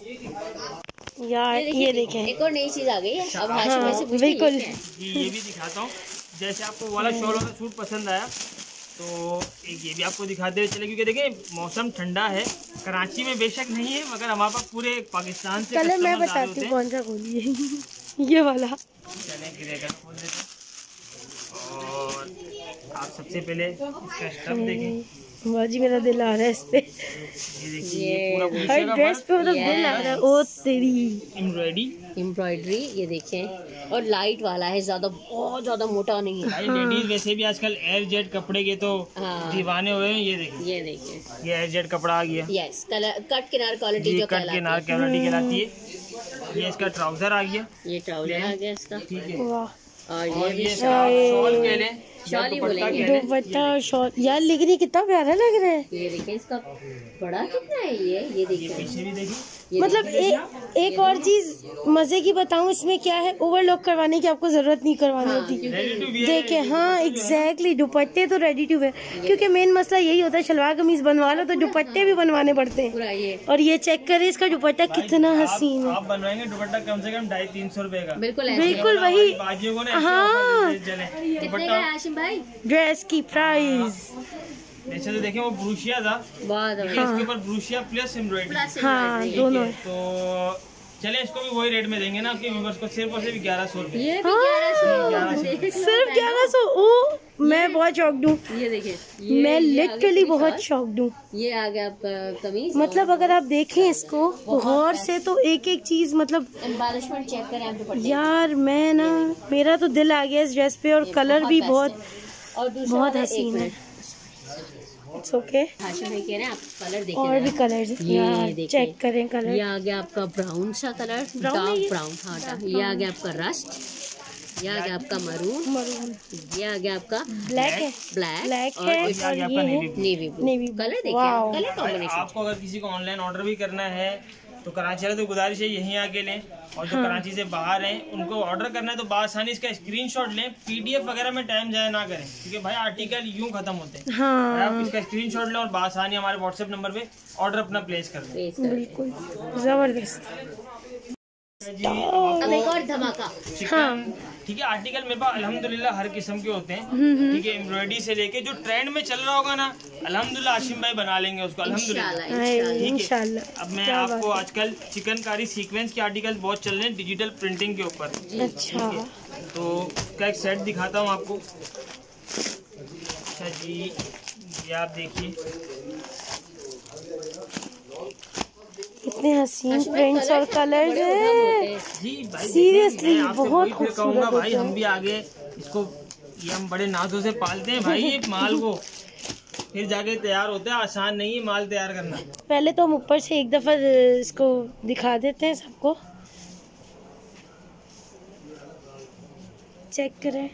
Speaker 1: यार। ये देखें,
Speaker 2: एक और नई चीज आ गई है। अब
Speaker 1: हाँ, बिल्कुल
Speaker 3: ये भी दिखाता हूँ। जैसे आपको वाला शॉल वाला सूट पसंद आया, तो एक ये भी आपको दिखाते हुए चले, क्योंकि देखिए मौसम ठंडा है, कराची में बेशक नहीं है मगर हमारे पास पूरे पाकिस्तान से
Speaker 1: चले मैं बताती हूँ कौन सा खोली है ये वाला।
Speaker 3: चले ग्रेगर खोल देते और आप सबसे पहले इसका स्टफ देखें।
Speaker 1: बाजी मेरा दिल आ रहा है इस पे,
Speaker 3: ये देखिए
Speaker 1: हर ड्रेस पे मतलब दिल आ रहा है। ओ तेरी
Speaker 3: एम्ब्रॉयडरी
Speaker 2: एम्ब्रॉयडरी ये देखें, और लाइट वाला है, ज्यादा बहुत ज्यादा मोटा नहीं है।
Speaker 3: भाई लेडीज वैसे भी आजकल एयर जेट कपड़े के तो
Speaker 2: हाँ।
Speaker 3: दीवाने हुए हैं। ये देखिए
Speaker 2: ये देखिए
Speaker 3: ये एयर जेट कपड़ा आ गया,
Speaker 2: यस कलर कट किनार क्वालिटी जो
Speaker 3: कट किनार क्वालिटी कहलाती है। ये इसका ट्राउजर आ गया,
Speaker 2: ये ट्राउजर आ गया इसका,
Speaker 3: ठीक है।
Speaker 2: और
Speaker 3: और
Speaker 2: ये
Speaker 3: ये शॉल कह लें,
Speaker 2: शॉल ही
Speaker 3: दुपट्टा
Speaker 2: बोलेंगे।
Speaker 3: कह लें।
Speaker 1: दुपट्टा और शॉल यार, लेकिन ये कितना प्यारा लग रहा है।
Speaker 2: ये देखिए इसका बड़ा कितना है ये ये
Speaker 3: ये
Speaker 2: देखिए
Speaker 3: पीछे भी देखिए,
Speaker 1: मतलब ए, एक और चीज मजे की बताऊं इसमें क्या है, ओवरलॉक करवाने की आपको जरूरत नहीं करवानी
Speaker 2: हाँ,
Speaker 1: होती।
Speaker 3: रेडी टू वियर
Speaker 1: देखे हाँ एग्जैक्टली, दुपट्टे तो रेडी टू वेयर, क्योंकि मेन मसला यही होता है शलवार कमीज बनवा लो तो दुपट्टे भी बनवाने पड़ते हैं।
Speaker 2: पूरा ये
Speaker 1: और ये चेक करें इसका दुपट्टा कितना हसीन है।
Speaker 3: आप बनवाएंगे दुपट्टा कम से कम ढाई तीन सौ रुपए का।
Speaker 2: बिल्कुल ऐसे।
Speaker 1: बिल्कुल वही।
Speaker 3: बाजियों को ना
Speaker 1: हाँ।
Speaker 2: कितने का है आशिम भाई?
Speaker 1: ड्रेस की प्राइस
Speaker 3: वैसे तो देखें वो ब्रूशिया था,
Speaker 2: बहुत
Speaker 3: लेकिन इसके ऊपर ब्रूशिया प्लस एम्ब्रॉयडरी।
Speaker 1: हाँ दोनों।
Speaker 3: तो चले इसको भी वही रेट में देंगे ना आपके व्यूवर्स को, सिर्फ और सिर्फ ग्यारह सौ रुपए।
Speaker 2: ये भी ग्यारह सौ
Speaker 1: सिर्फ ग्यारह सौ। ओ मैं बहुत शॉक्ड हूँ,
Speaker 2: ये देखिए
Speaker 1: मैं लिटरली बहुत शॉक्ड हूँ।
Speaker 2: ये आ गया आपका कमीज,
Speaker 1: मतलब अगर आप देखें इसको गौर से तो एक एक चीज मतलब
Speaker 2: एम्बेलिशमेंट चेक करें आप दुपट्टे।
Speaker 1: यार मैं ना मेरा तो दिल आ गया इस ड्रेस पे, और कलर भी बहुत
Speaker 2: और दूसरा
Speaker 1: बहुत
Speaker 2: वाला
Speaker 1: हसीन
Speaker 2: एक
Speaker 1: है।
Speaker 2: मिनट।
Speaker 1: It's okay.
Speaker 2: हाशिम भाई कह रहे हैं आप कलर देखिए,
Speaker 1: और भी कलर यार
Speaker 2: देखिए।
Speaker 1: चेक करें कलर।
Speaker 2: ये आ गया आपका ब्राउन सा कलर,
Speaker 1: Brown है
Speaker 2: डार्क
Speaker 1: ये?
Speaker 2: ब्राउन। हाँ डार्क। ये आ गया आपका रस्ट, ये आ गया आपका मरून,
Speaker 1: मरून
Speaker 2: ये आ गया आपका
Speaker 1: ब्लैक है,
Speaker 2: ब्लैक
Speaker 1: ब्लैक
Speaker 2: और
Speaker 1: है
Speaker 2: इस-
Speaker 1: और
Speaker 3: ये
Speaker 1: ये
Speaker 3: आपका
Speaker 1: है
Speaker 3: navy
Speaker 2: navy blue.
Speaker 1: Navy
Speaker 2: colour देखिए,
Speaker 1: वाओ।
Speaker 2: कलर
Speaker 3: भाई,
Speaker 2: कॉम्बिनेशन।
Speaker 3: आपको अगर किसी को ऑनलाइन ऑर्डर भी करना है तो कराची वाले तो गुजारिश है यहीं आके लें, और जो
Speaker 1: हाँ।
Speaker 3: कराची से बाहर हैं उनको ऑर्डर करना है तो बासानी इसका स्क्रीनशॉट लें, पीडीएफ वगैरह में टाइम जाया ना करें, क्योंकि भाई आर्टिकल यूं खत्म होते हैं।
Speaker 1: हाँ
Speaker 3: आप इसका स्क्रीनशॉट लें और बासानी हमारे व्हाट्सएप नंबर पे ऑर्डर अपना प्लेस कर दें।
Speaker 2: पेश कर दें।
Speaker 1: बिल्कुल जबरदस्त।
Speaker 3: जी
Speaker 2: अब एक और धमाका।
Speaker 3: चिकन ठीक है, आर्टिकल मेरे पास अल्हम्दुलिल्लाह हर किस्म के होते हैं,
Speaker 1: हम्म,
Speaker 3: ठीक है। एम्ब्रॉयडरी से लेके जो ट्रेंड में चल रहा होगा ना, अल्हम्दुलिल्लाह आशिम भाई बना लेंगे उसको अल्हम्दुलिल्लाह।
Speaker 2: इंशाल्लाह
Speaker 1: हाय,
Speaker 2: इंशाल्लाह।
Speaker 3: ठीक है।
Speaker 1: इंशाल्लाह।
Speaker 3: अब मैं
Speaker 1: क्या
Speaker 3: आपको
Speaker 1: बात
Speaker 3: आजकल चिकनकारी सीक्वेंस के आर्टिकल बहुत चल रहे हैं डिजिटल प्रिंटिंग के ऊपर,
Speaker 1: है। अच्छा
Speaker 3: तो उसका एक सेट दिखाता हूँ आपको। अच्छा जी ये आप देखिए,
Speaker 1: कितने हसीन प्रिंट्स और कलर्स हैं।
Speaker 3: जी भाई
Speaker 1: Seriously,
Speaker 3: मैं आपसे
Speaker 1: बहुत
Speaker 3: वही फिर
Speaker 1: खूबसूरत
Speaker 3: कहूँगा भाई,
Speaker 1: होता है।
Speaker 3: हम भी आगे इसको ये हम बड़े नाजों से पालते हैं भाई ये माल को, फिर जाके तैयार होता है, आसान नहीं है माल तैयार करना।
Speaker 1: पहले तो हम ऊपर से एक दफा इसको दिखा देते हैं सबको, चेक करें।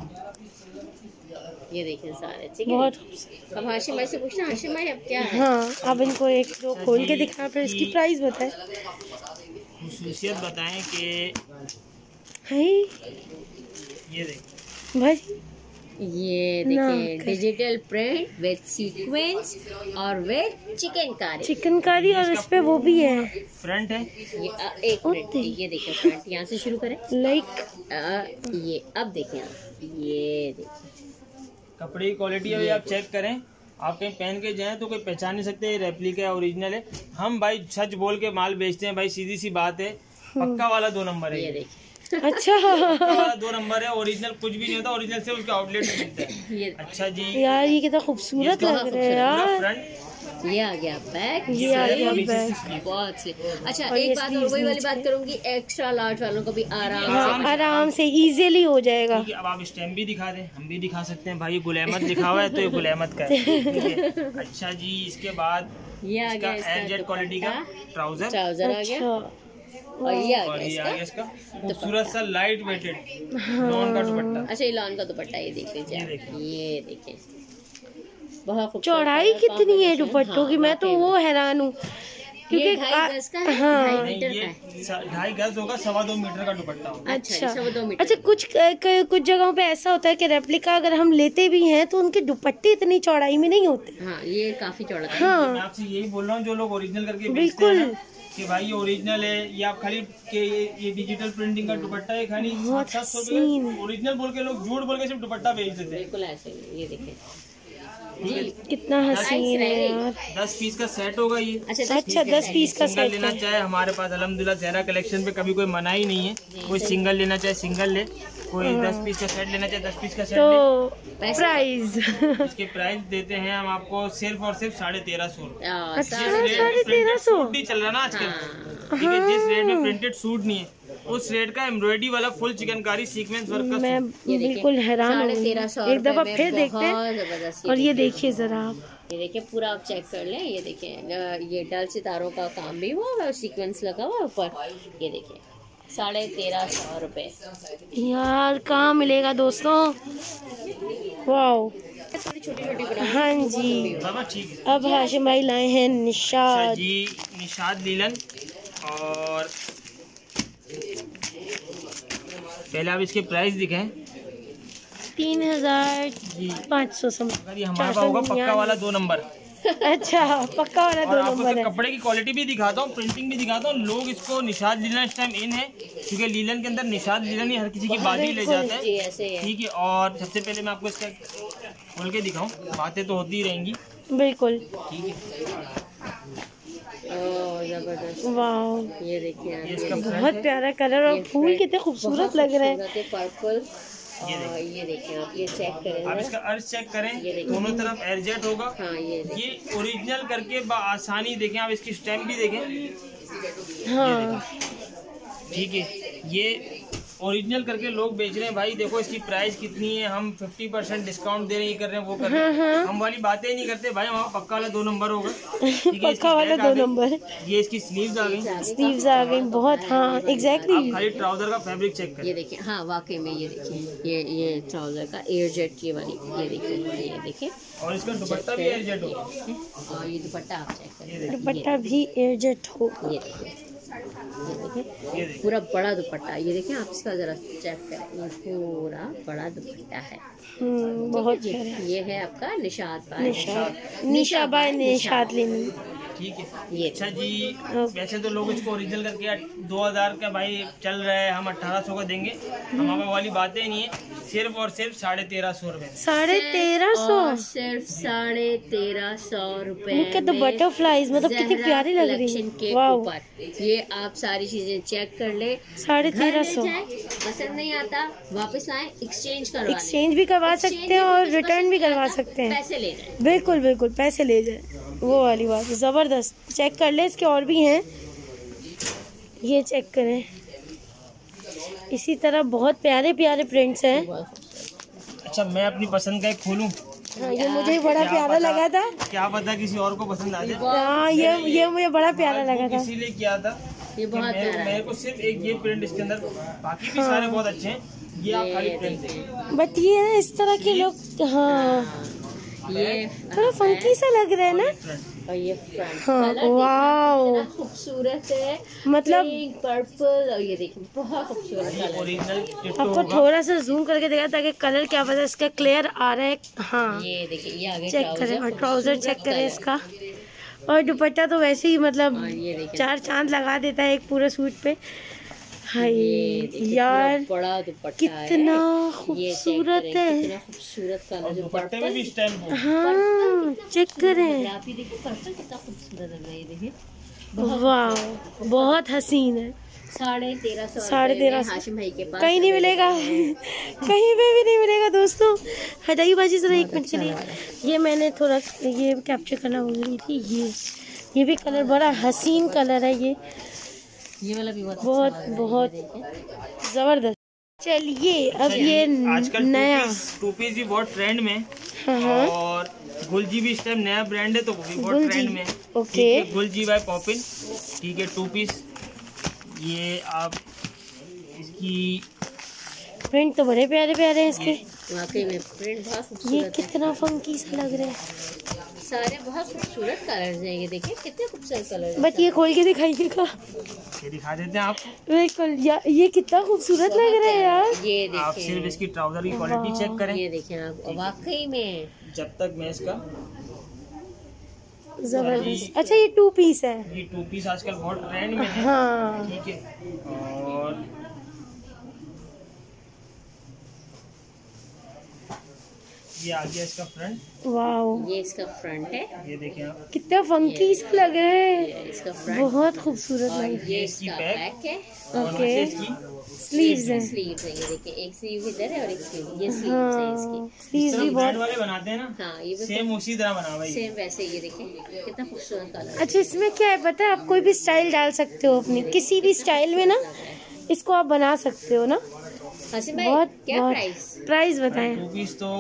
Speaker 2: ये देखिए सारे ठीक है।
Speaker 1: बहुत
Speaker 2: अब हाशिम भाई से पूछना, हाशिम भाई अब क्या है?
Speaker 1: हाँ अब इनको एक दो खोल के दिखा, फिर इसकी प्राइस बताएं।
Speaker 3: खसूसियत बताएं कि
Speaker 1: हाय
Speaker 3: ये देखिए
Speaker 1: भाई
Speaker 2: ये
Speaker 1: ना,
Speaker 2: देखिए डिजिटल प्रिंट विद सीक्वेंस और विद चिकनकारी।
Speaker 1: चिकनकारी, और इस पे वो भी है
Speaker 3: फ्रंट है,
Speaker 2: ये अ, एक मिनट ये देखिए फ्रंट यहाँ से शुरू करें।
Speaker 1: लाइक
Speaker 2: अ, ये अब देखिए आप, ये देखिए
Speaker 3: कपड़े की क्वालिटी अभी आप चेक करें, आप कहीं पहन के जाएं तो कोई पहचान नहीं सकते ये रेप्लिका है ओरिजिनल है। हम भाई सच बोल के माल बेचते हैं भाई, सीधी सी बात है, पक्का वाला दो नंबर है
Speaker 2: ये
Speaker 3: ये।
Speaker 2: देखिए
Speaker 1: अच्छा
Speaker 3: पक्का वाला दो नंबर है, ओरिजिनल कुछ भी नहीं होता, ओरिजिनल से उसका आउटलेट में मिलता है।
Speaker 2: ये
Speaker 3: अच्छा जी
Speaker 1: यार ये कितना खूबसूरत लग रहा है यार।
Speaker 3: फ्रंट
Speaker 2: ये आ गया बैक,
Speaker 1: ये आ गया बैक।
Speaker 2: बहुत सही। अच्छा
Speaker 1: और
Speaker 2: एक
Speaker 1: ये
Speaker 2: बात और
Speaker 1: sleeves
Speaker 2: वही वाली
Speaker 1: नीचे।
Speaker 2: बात करूंगी, एक्स्ट्रा लार्ज वालों को भी आराम
Speaker 1: हाँ
Speaker 2: से
Speaker 1: आराम से इजीली हो जाएगा।
Speaker 3: ठीक है। अब आप स्टैम्प भी दिखा दें, हम भी दिखा सकते हैं भाई, ये गुल अहमद लिखा हुआ है तो ये गुल अहमद का है, ठीक है। अच्छा जी इसके बाद
Speaker 2: ये आ
Speaker 3: इसका
Speaker 2: गया
Speaker 3: एल जेड क्वालिटी का ट्राउजर,
Speaker 2: ट्राउजर आ गया,
Speaker 1: अच्छा
Speaker 2: और ये आ
Speaker 3: और
Speaker 2: गया
Speaker 3: ये आ
Speaker 2: इसका
Speaker 3: गया इसका खूबसूरत सा लाइट वेटेड लॉन का दुपट्टा।
Speaker 2: अच्छा ये लॉन का दुपट्टा, ये देख लीजिए
Speaker 3: ये
Speaker 2: आप।
Speaker 3: देखिए।
Speaker 2: ये देखिए बहुत खूबसूरत
Speaker 1: चौड़ाई
Speaker 2: कलर
Speaker 1: कितनी है
Speaker 2: combination।
Speaker 1: दुपट्टों की,
Speaker 2: हाँ,
Speaker 1: मैं तो
Speaker 2: वाकई
Speaker 1: वो हैरान हूँ
Speaker 2: में। ये
Speaker 1: क्योंकि
Speaker 2: ढाई गज का है,
Speaker 1: हाँ
Speaker 2: ढाई
Speaker 3: नहीं
Speaker 2: मीटर का
Speaker 3: ये
Speaker 2: है।
Speaker 3: स- ढाई गज होगा, सवा दो मीटर का दुपट्टा होगा।
Speaker 2: अच्छा
Speaker 1: अच्छा
Speaker 2: ये सवा दो मीटर
Speaker 1: अच्छा कुछ क- कुछ जगहों पे ऐसा होता है कि रेप्लिका अगर हम लेते भी हैं तो उनके दुपट्टे इतनी चौड़ाई में नहीं होते।
Speaker 2: हाँ ये काफी चौड़ा था।
Speaker 1: हाँ
Speaker 3: मैं आपसे यही बोल रहा हूँ, जो लोग ओरिजिनल करके बेचते
Speaker 1: बिल्कुल।
Speaker 3: हैं ना, कि भाई ये ओरिजिनल है, ये आप खाली के ये, ये डिजिटल प्रिंटिंग का दुपट्टा है, खाली
Speaker 1: बहुत
Speaker 3: सात सौ
Speaker 1: हसीन।
Speaker 3: रुपये ओरिजिनल बोल के लोग झूठ बोल के सिर्फ दुपट्टा बेच देते हैं।
Speaker 2: बिल्कुल ऐसे ही, ये देखिए
Speaker 1: कितना हसीन है यार।
Speaker 3: दस पीस का सेट होगा ये।
Speaker 2: अच्छा
Speaker 1: अच्छा दस पीस का
Speaker 3: सिंगल
Speaker 1: सेट
Speaker 3: लेना चाहे हमारे पास अल्हम्दुलिल्लाह ज़हरा कलेक्शन पे कभी कोई मना ही नहीं है। कोई सिंगल लेना चाहे सिंगल ले, कोई दस पीस का सेट लेना चाहे दस पीस का सेट
Speaker 1: तो
Speaker 3: ले।
Speaker 1: प्राइस
Speaker 3: इसके प्राइस देते हैं हम आपको सिर्फ और सिर्फ साढ़े तेरह सौ रुपए।
Speaker 1: अच्छा साढ़े तेरह सौ
Speaker 3: नहीं चल रहा ना आजकल, ठीक है। जिस रेट में प्रिंटेड सूट नहीं है उस रेट का एम्ब्रॉयडरी वाला फुल चिकनकारी सीक्वेंस वर्क का
Speaker 1: मैं बिल्कुल हैरान हूँ। एक दफा फिर देखते हैं। और ये देखिए जरा आप,
Speaker 2: ये देखिए पूरा आप चेक कर लें। ये देखिए ये डल सितारों का काम भी हुआ है, सीक्वेंस लगा हुआ ऊपर। ये देखिए साढ़े तेरह सौ रुपए।
Speaker 1: यार कहाँ मिलेगा दोस्तों। वाओ
Speaker 2: छोटी छोटी
Speaker 1: हाँ जी।
Speaker 3: बाबा ठीक है।
Speaker 1: अब हाशिम भाई लाए हैं निशाद
Speaker 3: जी, निशाद लीलन। और पहले आप इसके प्राइस दिखाएं।
Speaker 1: तीन हजार पाँच सौ समझ।
Speaker 3: अगर ये हमारा का होगा पक्का वाला दो नंबर।
Speaker 1: अच्छा पक्का वाला
Speaker 3: और
Speaker 1: दो
Speaker 3: आपको
Speaker 1: नंबर है।
Speaker 3: कपड़े की क्वालिटी भी दिखाता हूँ, प्रिंटिंग भी दिखाता हूँ। लोग इसको निशाद लीलन इस टाइम इन है, क्योंकि लीलन के अंदर निशाद लीलन ही हर किसी की बाजी ले जाता है, ठीक है। और सबसे पहले मैं आपको इसका खोल के दिखाऊं, बातें तो होती ही रहेंगी।
Speaker 1: बिल्कुल
Speaker 3: ठीक है।
Speaker 2: जबरदस्त।
Speaker 1: वाह
Speaker 2: ये देखिए
Speaker 3: इसका
Speaker 1: बहुत प्यारा कलर और फूल कितने खूबसूरत लग रहे हैं।
Speaker 2: पर्पल। ये देखिए आप ये चेक करें,
Speaker 3: आप इसका अर्ज चेक करें, दोनों तरफ एयरजेट होगा।
Speaker 2: हाँ ये
Speaker 3: ये ओरिजिनल करके आसानी देखें आप, इसकी स्टैम्प भी देखें।
Speaker 1: हाँ
Speaker 3: ठीक है, ये ओरिजिनल करके लोग बेच रहे हैं भाई। देखो इसकी प्राइस कितनी है, हम पचास परसेंट डिस्काउंट दे रहे हैं, ये कर रहे हैं, वो कर रहे हैं।
Speaker 1: हाँ, हाँ।
Speaker 3: हम वाली बातें ही नहीं करते भाई। हमारा पक्का वाला दो नंबर होगा।
Speaker 1: पक्का वाला दो नंबर।
Speaker 3: ये इसकी स्लीव्स आ गई,
Speaker 1: स्लीव्स आ गई बहुत। हाँ एग्जैक्टली।
Speaker 3: खाली ट्राउजर का फैब्रिक चेक करें।
Speaker 2: ये देखिए, हाँ वाकई में ये देखिए ये ये ट्राउजर का एयर जेट ये वाली, ये देखिए ये देखिए।
Speaker 3: और इसका दुपट्टा भी एयर जेट होगा।
Speaker 2: और ये दुपट्टा आप चेक करें,
Speaker 1: दुपट्टा भी एयर जेट हो।
Speaker 2: ये देखिए ये देखिए पूरा बड़ा दुपट्टा। ये देखिए आप इसका जरा चेक करें, ये पूरा बड़ा दुपट्टा है।
Speaker 1: हम्म बहुत प्यारा।
Speaker 2: ये है आपका Nishat by
Speaker 1: Nishat, Nisha by Nishat linen.
Speaker 3: ठीक है।
Speaker 2: ये
Speaker 3: अच्छा जी, वैसे तो लोग इसको ओरिजिनल करके दो हजार का भाई चल रहा है, हम अठारह सौ का देंगे। हमारे वाली बातें नहीं है, सिर्फ और सिर्फ साढ़े तेरह सौ रुपए।
Speaker 1: साढ़े तेरह सौ
Speaker 2: सिर्फ साढ़े तेरह सौ रुपए।
Speaker 1: मुझे तो बटरफ्लाईज मतलब कितनी प्यारी लग रही है। वाह,
Speaker 2: ये आप सारी चीजें चेक कर ले।
Speaker 1: साढ़े तेरह सौ।
Speaker 2: पसंद नहीं आता वापस लाएं, एक्सचेंज करवा
Speaker 1: एक्सचेंज भी करवा सकते हैं और रिटर्न भी करवा सकते हैं।
Speaker 2: पैसे ले जाए,
Speaker 1: बिल्कुल बिल्कुल पैसे ले जाए, वो वाली बात है। जबरदस्त। चेक कर ले, इसके और भी हैं, ये चेक करें। इसी तरह बहुत प्यारे प्यारे प्रिंट्स हैं।
Speaker 3: अच्छा मैं अपनी पसंद का एक खोलूं?
Speaker 1: हाँ, ये मुझे बड़ा प्यारा लगा था।
Speaker 3: क्या पता किसी और को पसंद आ जाए।
Speaker 1: हाँ ये ये मुझे बड़ा प्यारा लगा था,
Speaker 3: इसीलिए किया था।
Speaker 2: ये बहुत
Speaker 3: मेरे, मेरे को सिर्फ एक ये प्रिंट इसके अंदर, बाकी भी सारे बहुत अच्छे हैं। ये आप खाली प्रिंट देखिए।
Speaker 1: बट ये है इस तरह के लोग, हाँ
Speaker 2: ये
Speaker 1: थोड़ा फंकी सा लग रहा है ना।
Speaker 2: और ये फ्रंट
Speaker 1: हाँ,
Speaker 2: कलर
Speaker 1: वाओ
Speaker 2: खूबसूरत है,
Speaker 1: मतलब
Speaker 2: पर्पल। और ये देखिए बहुत खूबसूरत कलर।
Speaker 3: ओरिजिनल
Speaker 1: आपको थोड़ा सा जूम करके देखा ताकि कलर क्या पता इसका क्लियर आ रहा है। हाँ
Speaker 2: ये देखिए ये आगे
Speaker 1: चेक करें, और ट्राउजर चेक करें
Speaker 2: कलर।
Speaker 1: इसका। और दुपट्टा तो वैसे ही मतलब
Speaker 2: और ये देखिए
Speaker 1: चार चांद लगा देता है एक पूरे सूट पे। हाय
Speaker 2: ये देखिए,
Speaker 1: यार
Speaker 2: पूरा बड़ा दुपट्टा
Speaker 1: कितना
Speaker 2: है।
Speaker 1: खूबसूरत
Speaker 2: ये चेक करें,
Speaker 1: है।
Speaker 2: कितना खूबसूरत कलर। जो
Speaker 3: दुपट्टे में भी स्टैम्प हो।
Speaker 1: हाँ चेक करें,
Speaker 2: आप ही देखिए पर्पल कितना खूबसूरत लग रहा है। ये देखिए
Speaker 1: वाह बहुत हसीन है।
Speaker 2: साढ़े तेरह सौ
Speaker 1: साढ़े तेरह सौ
Speaker 2: हाशिम भाई के पास
Speaker 1: कहीं नहीं मिलेगा, कहीं पे भी नहीं मिलेगा दोस्तों। हटाइए बाजी जरा एक मिनट के लिए। ये मैंने थोड़ा ये कैप्चर करना भूल रही थी। ये ये भी कलर बड़ा हसीन कलर है। ये
Speaker 2: ये वाला भी बहुत
Speaker 1: बहुत
Speaker 2: अच्छा लग रहा है।
Speaker 1: बहुत
Speaker 2: ये देखिए।
Speaker 1: जबरदस्त। चलिए अब ये
Speaker 3: आजकल
Speaker 1: नया,
Speaker 3: टू पीस भी बहुत ट्रेंड में।
Speaker 1: हाँ हाँ
Speaker 3: और गुलजी भी इस टाइम नया ब्रांड है, तो वो भी बहुत
Speaker 1: गुलजी,
Speaker 3: ट्रेंड में।
Speaker 1: ओके।
Speaker 3: ठीक है, गुलजी बाय पॉपिन। ठीक है, टू पीस। ये आप इसकी
Speaker 1: प्रिंट तो बड़े प्यारे प्यारे हैं इसके।
Speaker 2: वाकई में प्रिंट बहुत
Speaker 1: ये
Speaker 2: खूबसूरत है।
Speaker 1: कितना फंकी सा लग रहा है।
Speaker 2: सारे बहुत खूबसूरत कलर्स हैं। ये देखिए कितने खूबसूरत कलर।
Speaker 1: बट ये खोल के दिखाइएगा।
Speaker 3: ये दिखा देते हैं आप।
Speaker 1: बिल्कुल या, ये कितना खूबसूरत लग रहा है यार।
Speaker 2: ये
Speaker 3: आप सिर्फ
Speaker 2: देखिए,
Speaker 3: इसकी ट्राउजर की क्वालिटी चेक करें।
Speaker 2: ये देखिए आप वाकई में
Speaker 3: जब तक मैं इसका
Speaker 1: जबरदस्त। अच्छा ये टू पीस है।
Speaker 3: ये टू पीस आजकल बहुत ट्रेंड में है।
Speaker 1: हाँ
Speaker 3: ठीक है। और ये आ गया इसका फ्रंट।
Speaker 1: वाओ,
Speaker 2: ये इसका फ्रंट है।
Speaker 3: ये देखें आप,
Speaker 1: कितना फंकी सा लग रहा है।
Speaker 2: ये इसका फ्रंट,
Speaker 1: बहुत खूबसूरत
Speaker 2: और
Speaker 1: लग रहा
Speaker 2: ये इसका बैक है।
Speaker 3: और
Speaker 1: ओके।
Speaker 3: नीचे इसकी
Speaker 1: स्लीव्स हैं।
Speaker 2: स्लीव्स है, ये देखिए एक स्लीव इधर है और एक स्लीव, ये स्लीव्स है इसकी।
Speaker 1: हाँ, स्लीव्स भी
Speaker 3: ब्रांड
Speaker 1: बहुत।
Speaker 3: वाले बनाते हैं ना,
Speaker 2: हाँ, ये
Speaker 3: सेम उसी तरह बना हुआ है ये।
Speaker 2: सेम वैसे, ये देखिए कितना खूबसूरत कलर है।
Speaker 1: अच्छा, इसमें क्या है पता है, आप कोई भी स्टाइल डाल सकते हो अपनी, किसी भी स्टाइल में ना इसको आप बना सकते हो ना।
Speaker 2: हसीम भाई,
Speaker 1: बहुत
Speaker 2: क्या
Speaker 1: बहुत
Speaker 2: प्राइस?
Speaker 1: प्राइस बताएं।
Speaker 3: टू पीस तो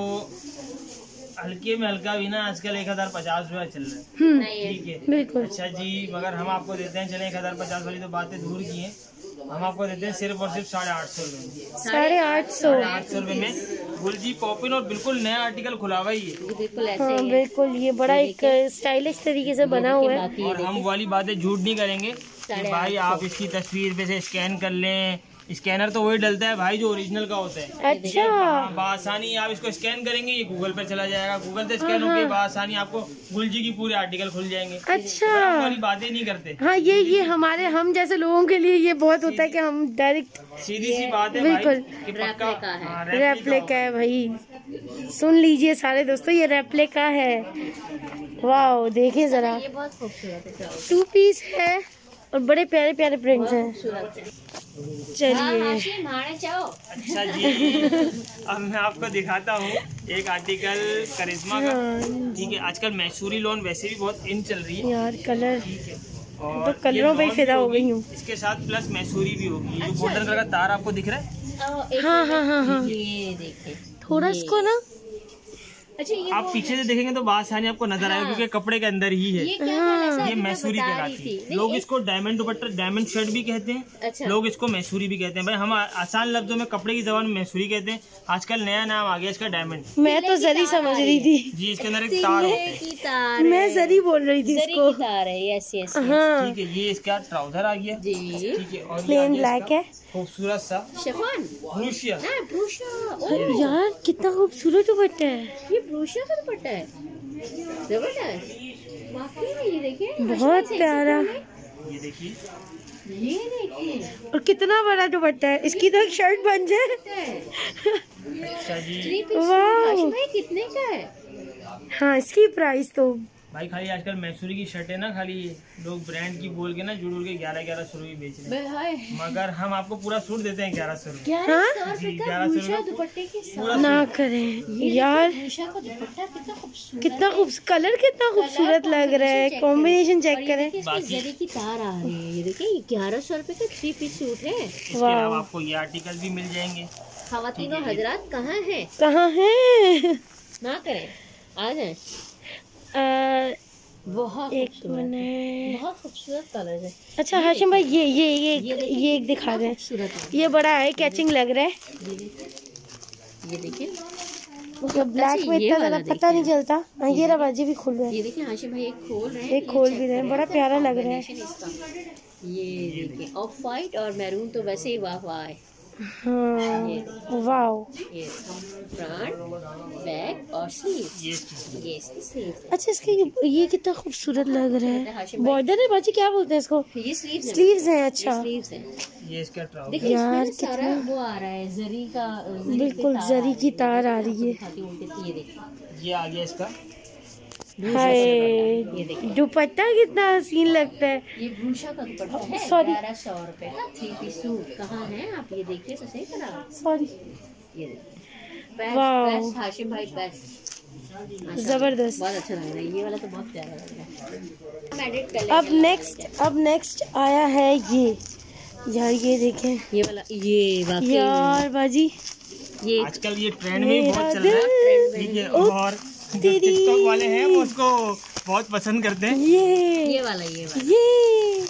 Speaker 3: हल्के में हल्का भी ना आजकल एक हजार पचास रुपया चल रहा है।
Speaker 1: हम्म,
Speaker 2: नहीं है।
Speaker 3: ठीक है,
Speaker 1: बिल्कुल।
Speaker 3: अच्छा जी, मगर हम आपको देते हैं, चले एक हजार पचास वाली तो बातें दूर की हैं, हम आपको देते हैं सिर्फ और सिर्फ साढ़े आठ सौ रुपये में।
Speaker 1: साढ़े आठ सौ
Speaker 3: साढ़े आठ सौ रुपये में गुलजी पॉपिन, और बिल्कुल नया आर्टिकल खुला हुआ है ये।
Speaker 2: ये बिल्कुल ऐसे
Speaker 1: हाँ
Speaker 2: ही है।
Speaker 1: बिल्कुल, ये बड़ा एक स्टाइलिश तरीके से बना हुआ है।
Speaker 2: बाकी ये
Speaker 3: और हम वाली बातें झूठ नहीं करेंगे कि भाई आप इसकी तस्वीर पे से स्कैन कर लें, स्कैनर तो वही डलता है भाई जो ओरिजिनल का होता है।
Speaker 1: अच्छा,
Speaker 3: हाँ, बासानी आप इसको स्कैन करेंगे, ये गूगल पर चला जाएगा, गूगल से स्कैन होकर बासानी आपको गुलजी की पूरे आर्टिकल खुल जाएंगे।
Speaker 1: अच्छा।
Speaker 3: हम वाली बातें नहीं करते।
Speaker 1: हाँ, ये ये हमारे हम जैसे लोगों के लिए ये बहुत होता है कि हम डायरेक्ट
Speaker 3: सीधी सी बात है
Speaker 1: बिल्कुल।
Speaker 3: भाई कि पक्का
Speaker 2: रेप्लिका है।
Speaker 3: हाँ,
Speaker 1: रेप्लिका है भाई। सुन लीजिए सारे दोस्तों, ये रेप्लिका है। वाओ, देखिए जरा,
Speaker 2: ये बहुत खूबसूरत है ट्राउजर।
Speaker 1: टू पीस है और बड़े प्यारे प्यारे प्रिंट्स हैं।
Speaker 2: खूबसूरत है।
Speaker 1: चलिए,
Speaker 2: हाँ, हाशिम, भाड़े चाहो।
Speaker 3: अच्छा जी, अब मैं आपको दिखाता हूँ एक आर्टिकल करिश्मा का।
Speaker 1: हाँ
Speaker 3: ठीक है, आजकल मैसूरी लोन वैसे भी बहुत इन चल रही है।
Speaker 1: यार, कलर
Speaker 3: ठीक है,
Speaker 1: तो कलरों पे ही फिदा हो गई हूँ।
Speaker 3: इसके साथ प्लस मैसूरी भी होगी। ये जो
Speaker 2: अच्छा,
Speaker 3: गोल्डन कलर का तार आपको दिख रहा है,
Speaker 2: आओ, एक
Speaker 1: हाँ
Speaker 2: मिनट।
Speaker 1: हाँ हाँ हाँ,
Speaker 2: ये देखिए
Speaker 1: थोड़ा
Speaker 2: ये।
Speaker 1: इसको ना,
Speaker 2: अच्छा, ये
Speaker 3: आप
Speaker 2: वो
Speaker 3: पीछे
Speaker 2: है।
Speaker 3: से देखेंगे तो बासानी आपको नजर आएगा
Speaker 2: हाँ।
Speaker 3: क्योंकि कपड़े के अंदर ही है।
Speaker 2: ये क्या
Speaker 1: हाँ,
Speaker 2: है? ऐसा
Speaker 3: ये
Speaker 2: अभी मैं
Speaker 3: मैसूरी
Speaker 2: बता रही
Speaker 3: कहलाती
Speaker 2: थी।
Speaker 3: है।
Speaker 2: नहीं,
Speaker 3: लोग
Speaker 2: एक-
Speaker 3: इसको डायमंड दुपट्टा, डायमंड शर्ट भी कहते हैं।
Speaker 2: अच्छा।
Speaker 3: लोग इसको मैसूरी भी कहते हैं। भाई हम आ- आसान लफ्जों में कपड़े की जबान में मैसूरी कहते हैं। आजकल नया नाम आ गया इसका डायमंड।
Speaker 1: मैं तो जरी समझ रही थी।
Speaker 3: जी, इसके अंदर एक तार होते
Speaker 2: तिल्ले
Speaker 3: हैं।
Speaker 2: की तार
Speaker 1: मैं
Speaker 2: है।
Speaker 1: जरी बोल रही थी
Speaker 2: जरी
Speaker 1: इसको।
Speaker 2: की तार है। Yes yes yes.
Speaker 1: हाँ,
Speaker 3: ठीक है, ये इसका ट्राउजर आ गया।
Speaker 2: जी।
Speaker 3: ठीक है, और ये आ
Speaker 1: प्लेन
Speaker 3: गया
Speaker 1: ब्लैक
Speaker 3: इसका
Speaker 1: है।
Speaker 3: खूबसूरत सा
Speaker 2: शिफॉन।
Speaker 3: ब्रूशिया।
Speaker 2: हाँ, ब्रूशा।
Speaker 1: अरे
Speaker 2: ओह,
Speaker 1: यार, कितना खूबसूरत दुपट्टा है।
Speaker 2: ये ब्रूशा का दुपट्टा है। जबरदस्त। वाकई में ये देखिए,
Speaker 1: बहुत
Speaker 2: हाशिम,
Speaker 1: प्यारा।
Speaker 3: ये देखिए,
Speaker 2: ये देखिए।
Speaker 1: और कितना बड़ा दुपट्टा है, इसकी तो एक शर्ट बन जाए।
Speaker 3: अच्छा जी।
Speaker 2: थ्री पीस
Speaker 1: वाह।
Speaker 2: हाशिम भाई कितने का है?
Speaker 1: हाँ, इसकी प्राइस तो
Speaker 3: भाई खाली आजकल मैसूरी की शर्ट है ना, खाली लोग ब्रांड की बोल के ना जुड़ उड़ के ग्यारह ग्यारह सौ रुपये बेच रहे हैं,
Speaker 2: हाय,
Speaker 3: मगर हम आपको पूरा सूट देते हैं ग्यारह सौ रुपये।
Speaker 2: ग्यारह सौ
Speaker 1: हाँ?
Speaker 2: रुपए
Speaker 3: जी,
Speaker 2: का
Speaker 3: ग्यारह सौ
Speaker 2: ब्रूशा
Speaker 3: रुपए
Speaker 2: दुपट्टे के
Speaker 3: पूरा
Speaker 2: साथ।
Speaker 1: ना करें यार।
Speaker 2: ब्रूशा का दुपट्टा कितना खूबसूरत
Speaker 1: कितना
Speaker 2: है।
Speaker 1: खूब कलर कितना खूबसूरत लग रहा है।
Speaker 2: कॉम्बिनेशन
Speaker 1: कॉम्बिनेशन
Speaker 2: चेक
Speaker 1: चेक
Speaker 2: करें।
Speaker 1: करें।
Speaker 2: और ये देखिए, इसमें जरी की तार आ रही है। ये देखिए, ग्यारह सौ रुपए का थ्री पीस सूट है।
Speaker 3: इसके
Speaker 1: वाह।
Speaker 3: अलावा आपको ये आर्टिकल भी मिल जाएंगे।
Speaker 2: खवातीनो हजरात कहाँ हैं?
Speaker 1: कहाँ है?
Speaker 2: ना करें, आ जाए।
Speaker 1: आ,
Speaker 2: बहुत
Speaker 1: एक
Speaker 2: खूबसूरत,
Speaker 1: मिनट।
Speaker 2: बहुत खूबसूरत कलर है।
Speaker 1: अच्छा हाशिम भाई, ये ये ये
Speaker 2: ये देखिए,
Speaker 1: ये एक दिखा दें।
Speaker 2: खूबसूरत है।
Speaker 1: ये बड़ा है, कैचिंग लग रहा है।
Speaker 2: ये देखिए, ये देखिए,
Speaker 1: ये ब्लैक में
Speaker 2: ये
Speaker 1: इतना
Speaker 2: वाला
Speaker 1: ज्यादा पता
Speaker 2: देखिए।
Speaker 1: नहीं चलता। हाँ, ये रहा बाजी भी खुल रहा है।
Speaker 2: ये देखिए हाशिम भाई, एक खोल रहे हैं,
Speaker 1: एक खोल भी रहे हैं, बड़ा प्यारा लग रहा है।
Speaker 2: कॉम्बिनेशन इसका। ये देखिए, ऑफ वाइट और मैरून तो वैसे ही वाह वाह है।
Speaker 1: हाँ, वाओ।
Speaker 2: ये फ्रंट, बैक और स्लीव।
Speaker 3: ये इसकी-
Speaker 2: ये इसकी स्लीव।
Speaker 1: अच्छा, इसके ये, ये कितना खूबसूरत लग रहा है।
Speaker 2: हाशिम भाई,
Speaker 1: बॉर्डर है बाजी, क्या बोलते हैं इसको?
Speaker 2: ये स्लीव्स हैं।
Speaker 1: स्लीव्स हैं।
Speaker 2: ये
Speaker 1: अच्छा,
Speaker 2: स्लीव्स हैं।
Speaker 3: ये इसका ट्राउजर।
Speaker 2: देखिए, इसमें
Speaker 1: यार,
Speaker 2: ना सारा वो आ रहा है, जरी का जरी
Speaker 1: बिल्कुल
Speaker 2: की
Speaker 1: जरी की तार आ रही है।
Speaker 2: दिखाती हूँ, उल्टी- ये देखिए,
Speaker 3: ये आ गया इसका।
Speaker 1: हाय,
Speaker 2: ये देखिए,
Speaker 1: दुपट्टा कितना हसीन लगता है।
Speaker 2: ये ब्रूशा का दुपट्टा है।
Speaker 1: Sorry.
Speaker 2: ग्यारह सौ रुपए का थ्री पीस सूट। कहाँ है आप? ये देखिए तो सही तरह।
Speaker 1: सॉरी।
Speaker 2: ये देखिए, बेस्ट
Speaker 1: वाओ।
Speaker 2: बेस्ट हाशिम भाई, बेस्ट।
Speaker 1: जबरदस्त।
Speaker 2: बहुत अच्छा लग रहा है। ये वाला तो बहुत प्यारा लग रहा है। हम edit कर
Speaker 1: अब
Speaker 2: लेंगे।
Speaker 1: नेक्स्ट अब नेक्स्ट आया है ये। यार ये देखें
Speaker 2: ये वाला, ये वाकई
Speaker 1: यार बाजी,
Speaker 2: ये
Speaker 3: आजकल ये ट्रेंड में ही
Speaker 1: मेरा
Speaker 3: बहुत चल रहा है।
Speaker 1: दिल।
Speaker 3: ठीक है,
Speaker 1: ओ,
Speaker 3: और जो
Speaker 1: तेरी।
Speaker 3: टिकटॉक वाले हैं वो उसको बहुत पसंद करते हैं।
Speaker 1: ये
Speaker 2: ये वाला ये वाला
Speaker 1: ये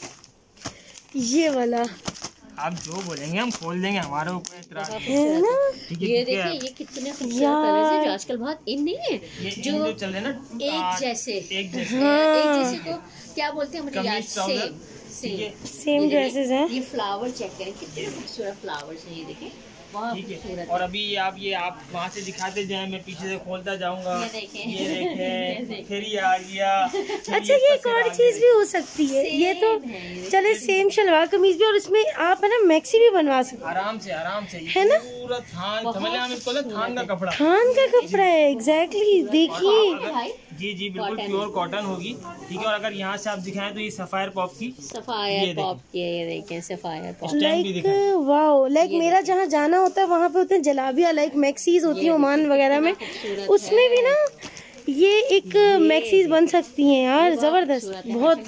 Speaker 1: ये वाला
Speaker 3: आप जो बोलेंगे हम खोल देंगे, हमारे ऊपर इतराज नहीं।
Speaker 1: है ना।
Speaker 3: ठीक है,
Speaker 2: ये
Speaker 3: ठीक है।
Speaker 2: देखिए, ये कितने खूबसूरत
Speaker 1: यार।
Speaker 2: कलर्स हैं जो आजकल बहुत इन नहीं है।
Speaker 3: ये
Speaker 2: जो
Speaker 3: जो चल रहे हैं ना,
Speaker 2: एक
Speaker 3: आ,
Speaker 2: जैसे
Speaker 3: एक जैसे
Speaker 2: एक जैसे को क्या बोलते हैं मुझे
Speaker 3: कमीज,
Speaker 2: याद।
Speaker 3: ट्राउजर।
Speaker 2: सेम
Speaker 3: ठीक है,
Speaker 2: सेम
Speaker 1: सेम ड्रेसेस हैं।
Speaker 2: ये फ्लावर चेक करें, कितने खूबसूरत फ्लावर्स हैं। ये देखिए,
Speaker 3: ठीक है। और अभी आप ये आप वहाँ से दिखाते जाए, मैं पीछे से खोलता जाऊंगा। ये देखें, फिर ये आ गया।
Speaker 1: अच्छा, ये एक और चीज भी हो सकती है, ये तो चले सेम शलवार कमीज भी, और इसमें आप है ना मैक्सी भी बनवा सकते
Speaker 3: आराम से आराम से,
Speaker 1: है ना?
Speaker 3: पूरा थान, समझ हम इसको थान का कपड़ा,
Speaker 1: थान का कपड़ा है। एग्जैक्टली, देखिए
Speaker 3: जी जी बिल्कुल प्योर कॉटन होगी, ठीक है। और अगर यहाँ से आप दिखाएं तो ये सफायर पॉप की,
Speaker 2: सफायर पॉप की, ये देखें Sapphire pop,
Speaker 1: like wow, like मेरा जहाँ जाना होता है वहाँ पे होते हैं जलाबिया, लाइक मैक्सीज होती है ओमान वगैरह में, उसमें भी ना ये एक मैक्सीज बन सकती हैं यार, जबरदस्त, बहुत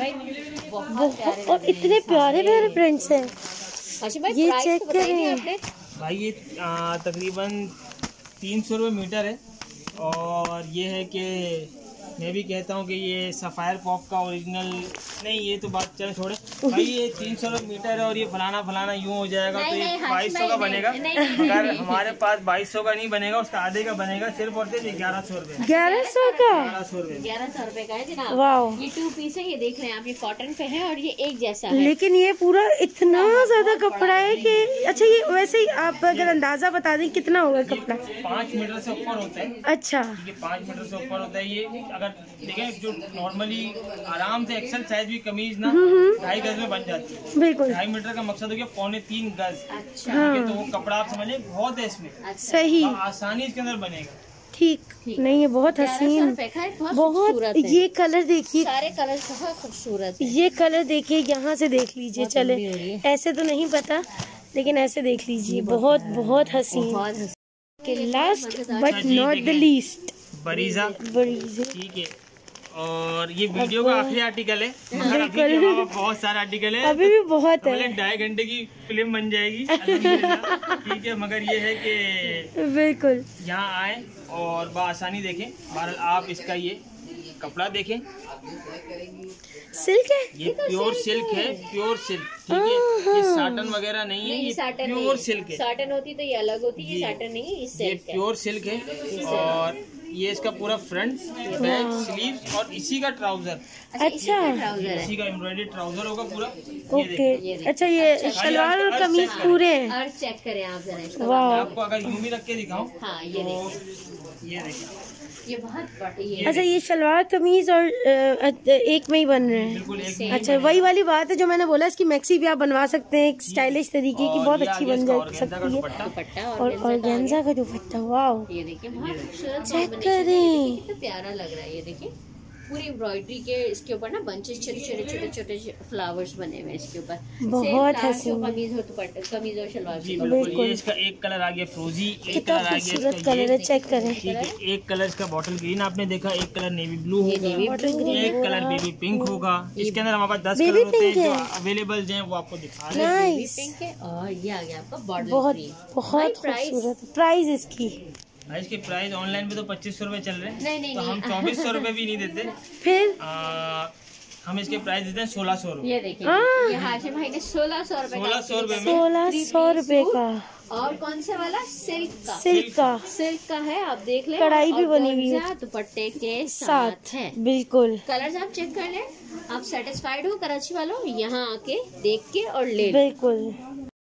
Speaker 1: बहुत। और इतने प्यारे प्यारे प्रिंट्स हैं, ये चेक करें
Speaker 3: भाई। ये तकरीबन तीन सौ रुपये मीटर है, और ये है कि मैं भी कहता हूँ कि ये सफ़ायर पॉप का ओरिजिनल नहीं, ये तो बात चले छोड़े भाई, ये तीन सौ रुपये मीटर है, और ये फलाना फलाना यूँ हो जाएगा तो ये बाईस सौ का बनेगा। अगर हमारे पास बाईस सौ का नहीं बनेगा, उसका आधे का बनेगा, सिर्फ और सिर्फ ग्यारह सौ रुपये
Speaker 1: ग्यारह सौ का
Speaker 3: ग्यारह सौ रुपये
Speaker 2: ग्यारह सौ रुपये का है जनाब।
Speaker 1: वाह,
Speaker 2: ये टू पीस है, ये देख रहे हैं आप, ये कॉटन पे है और ये एक जैसा है,
Speaker 1: लेकिन ये पूरा इतना ज्यादा कपड़ा है कि अच्छा, ये वैसे ही आप अगर अंदाजा बता दें कितना होगा कपड़ा?
Speaker 3: पाँच मीटर से ऊपर होता है।
Speaker 1: अच्छा,
Speaker 3: ये पाँच मीटर से ऊपर होता है। ये अगर देखें जो नॉर्मली आराम से एक्सल साइज भी कमीज ना ढाई गज में बन जाती है।
Speaker 1: बिल्कुल,
Speaker 3: ढाई मीटर का मकसद हो गया पौने तीन गज।
Speaker 2: अच्छा,
Speaker 1: हाँ।
Speaker 3: तो वो कपड़ा आप समझिए बहुत है इसमें,
Speaker 1: सही,
Speaker 3: आसानी इसके अंदर बनेगा।
Speaker 1: ठीक, नहीं ये बहुत हसीन, बहुत। ये कलर देखिए,
Speaker 2: सारे कलर बहुत खूबसूरत है।
Speaker 1: ये कलर देखिए, यहाँ से देख लीजिए, चले ऐसे तो नहीं पता, लेकिन ऐसे देख लीजिए, बहुत बहुत हसीन। Last but not the least,
Speaker 3: Bareeza,
Speaker 1: Bareeza,
Speaker 3: ठीक है। और ये वीडियो का आखिरी आर्टिकल है, मगर अभी भी हमारे पास बहुत सारे आर्टिकल है, अभी भी बहुत है, ढाई घंटे की फिल्म बन जाएगी ठीक है। मगर ये है कि
Speaker 1: बिल्कुल
Speaker 3: यहाँ आए और बआसानी देखें। बहरहाल आप इसका ये कपड़ा देखें,
Speaker 1: सिल्क है,
Speaker 3: ये प्योर सिल्क है, प्योर सिल्क, ठीक है। ये साटन वगैरह नहीं है, ये प्योर सिल्क है।
Speaker 2: साटन होती तो ये अलग होती है, साटन नहीं है,
Speaker 3: ये प्योर सिल्क है। और ये इसका पूरा फ्रंट, बैक, स्लीव्स और इसी का ट्राउजर।
Speaker 1: अच्छा,
Speaker 3: इसी का एम्ब्रॉयडरी ट्राउजर होगा पूरा।
Speaker 1: ओके, अच्छा, ये शलवार और कमीज पूरे हैं।
Speaker 2: और चेक करें आप जरा इसको,
Speaker 1: वाह,
Speaker 3: आपको अगर यूं भी रख के दिखाऊं,
Speaker 2: हाँ ये
Speaker 3: तो ये देखिए,
Speaker 2: ये बहुत बड़ी है।
Speaker 1: अच्छा, ये शलवार कमीज और एक में ही बन रहे हैं?
Speaker 3: बिल्कुल एक।
Speaker 1: अच्छा, वही वाली बात है जो मैंने बोला, इसकी मैक्सी भी आप बनवा सकते हैं, एक स्टाइलिश तरीके की, बहुत अच्छी बन जा सकती है। और ऑर्गेन्जा का दुपट्टा, वाह,
Speaker 2: ये देखिए बहुत खूबसूरत,
Speaker 1: चेक करें,
Speaker 2: कितना प्यारा लग रहा है। ये देखिए पूरी एम्ब्रॉयडरी के इसके ऊपर ना बंचेस, छोटे छोटे छोटे छोटे फ्लावर्स बने हुए हैं इसके ऊपर,
Speaker 1: बहुत हसीन।
Speaker 2: कमीज हो दुपट्टा, कमीज और शलवार
Speaker 3: जी बिल्कुल। ये इसका एक कलर आ गया फ्रोजी, एक कलर आ गया
Speaker 1: खूबसूरत कलर है, चेक करें।
Speaker 3: ठीक है, एक कलर इसका बॉटल ग्रीन आपने देखा, एक कलर नेवी ब्लू होगा, एक कलर बेबी पिंक होगा। इसके अंदर हमारे पास दस कलर होते हैं जो अवेलेबल हैं, वो आपको दिखा रहे हैं।
Speaker 1: नाइस,
Speaker 2: पिंक है, और ये आ गया आपका बॉर्डर
Speaker 1: बहुत
Speaker 2: ग्रीन।
Speaker 1: बहुत खूबसूरत। प्राइस इसकी?
Speaker 3: इसके प्राइस ऑनलाइन पे तो पच्चीस सौ रूपये चल रहे हैं,
Speaker 2: नहीं नहीं
Speaker 3: तो हम चौबीस सौ रूपये भी नहीं देते,
Speaker 1: फिर
Speaker 3: आ, हम इसके प्राइस देते हैं सोलह सौ रूपये।
Speaker 2: ये देखिए, ये हाशिम भाई ने सोलह सौ रूपये
Speaker 3: सोलह सौ रूपये में
Speaker 1: सोलह सौ रूपये का।
Speaker 2: और कौन सा वाला? सिल्क का,
Speaker 1: सिल्क का,
Speaker 2: सिल्क का है, आप देख लें,
Speaker 1: कढ़ाई भी बनी हुई है
Speaker 2: दुपट्टे के साथ,
Speaker 1: साथ
Speaker 2: है।
Speaker 1: बिल्कुल,
Speaker 2: कलर्स आप चेक कर लें, आप सेटिस्फाइड हो कराची वालों, यहाँ आके देख के और ले लें।
Speaker 1: बिल्कुल।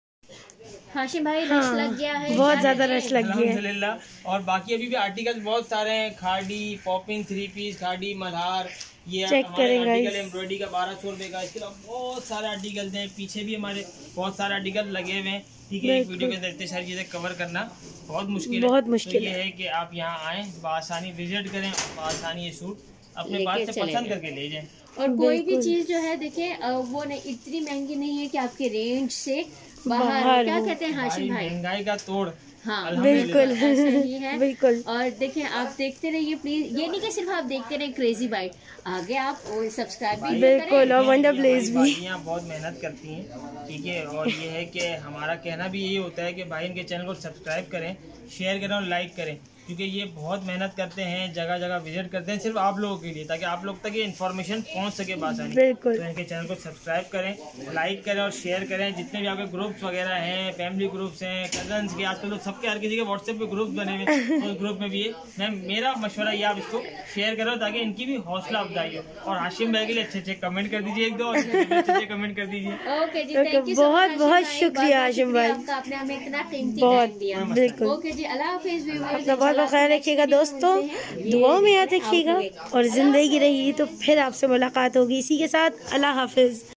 Speaker 2: हाशिम भाई रश
Speaker 1: हाँ,
Speaker 2: लग गया है,
Speaker 1: बहुत ज्यादा रश लग गया है।
Speaker 3: अल्हम्दुलिल्लाह। और बाकी अभी भी आर्टिकल्स बहुत सारे हैं, खाड़ी, पॉपिंग, थ्री पीस, खाड़ी, मल्हार, ये
Speaker 1: चेक करेंगे
Speaker 3: आर्टिकल एम्ब्रॉयडरी का बारह सौ रुपए का। इसके अलावा बहुत सारे आर्टिकल्स हैं, पीछे भी हमारे बहुत सारे आर्टिकल लगे हुए हैं, ठीक है। एक वीडियो के अंदर इतनी सारी चीजें कवर करना बहुत मुश्किल है,
Speaker 1: बहुत मुश्किल
Speaker 3: तो ये है कि आप यहाँ आए, बआसानी विजिट करें, बआसानी ये सूट अपने पास से पसंद करके ले जाएं।
Speaker 2: और कोई भी चीज जो है देखिए वो नहीं, इतनी महंगी नहीं है कि आपके रेंज से बाहर, क्या कहते हैं हाशिम भाई,
Speaker 3: महंगाई का तोड़।
Speaker 2: हाँ
Speaker 1: बिल्कुल
Speaker 2: सही है,
Speaker 1: बिल्कुल।
Speaker 2: और देखिए आप देखते रहिए प्लीज, ये नहीं कि सिर्फ आप देखते रहे क्रेजी बाइट, आगे आप सब्सक्राइब भी
Speaker 1: बिल्कुल, और वंडर प्लेस भी।
Speaker 3: यहाँ बहुत मेहनत करती हैं, ठीक है। और ये है कि हमारा कहना भी यही होता है कि भाई इनके चैनल को सब्सक्राइब करें, शेयर करें और लाइक करें, क्योंकि ये बहुत मेहनत करते हैं, जगह जगह विजिट करते हैं सिर्फ आप लोगों के लिए, ताकि आप लोग तक ये इन्फॉर्मेशन पहुंच सके बासानी। तो इनके चैनल को सब्सक्राइब करें, लाइक करें और शेयर करें। जितने भी आपके ग्रुप्स वगैरह हैं, फैमिली ग्रुप्स हैं, कजन्स के, आजकल तो सबके हर किसी के व्हाट्सएप पे ग्रुप बने हुए हैं, उस ग्रुप में भी है। मैं मेरा मशवरा ये, आप इसको शेयर करो ताकि इनकी भी हौसला अफजाई हो। और हाशिम भाई के लिए अच्छे अच्छे कमेंट कर दीजिए, एक दो अच्छे अच्छे कमेंट कर दीजिए।
Speaker 2: ओके जी, थैंक यू
Speaker 1: बहुत बहुत शुक्रिया हाशिम भाई,
Speaker 2: आपने हमें इतना कीमती टाइम दिया।
Speaker 1: बिल्कुल।
Speaker 2: ओके जी, अल्लाह हाफिज़ व्यूअर्स,
Speaker 1: बहुत बहुत ख्याल रखिएगा दोस्तों, दुआओं में याद रखिएगा, और जिंदगी रही तो फिर आपसे मुलाकात होगी। इसी के साथ अल्लाह हाफिज।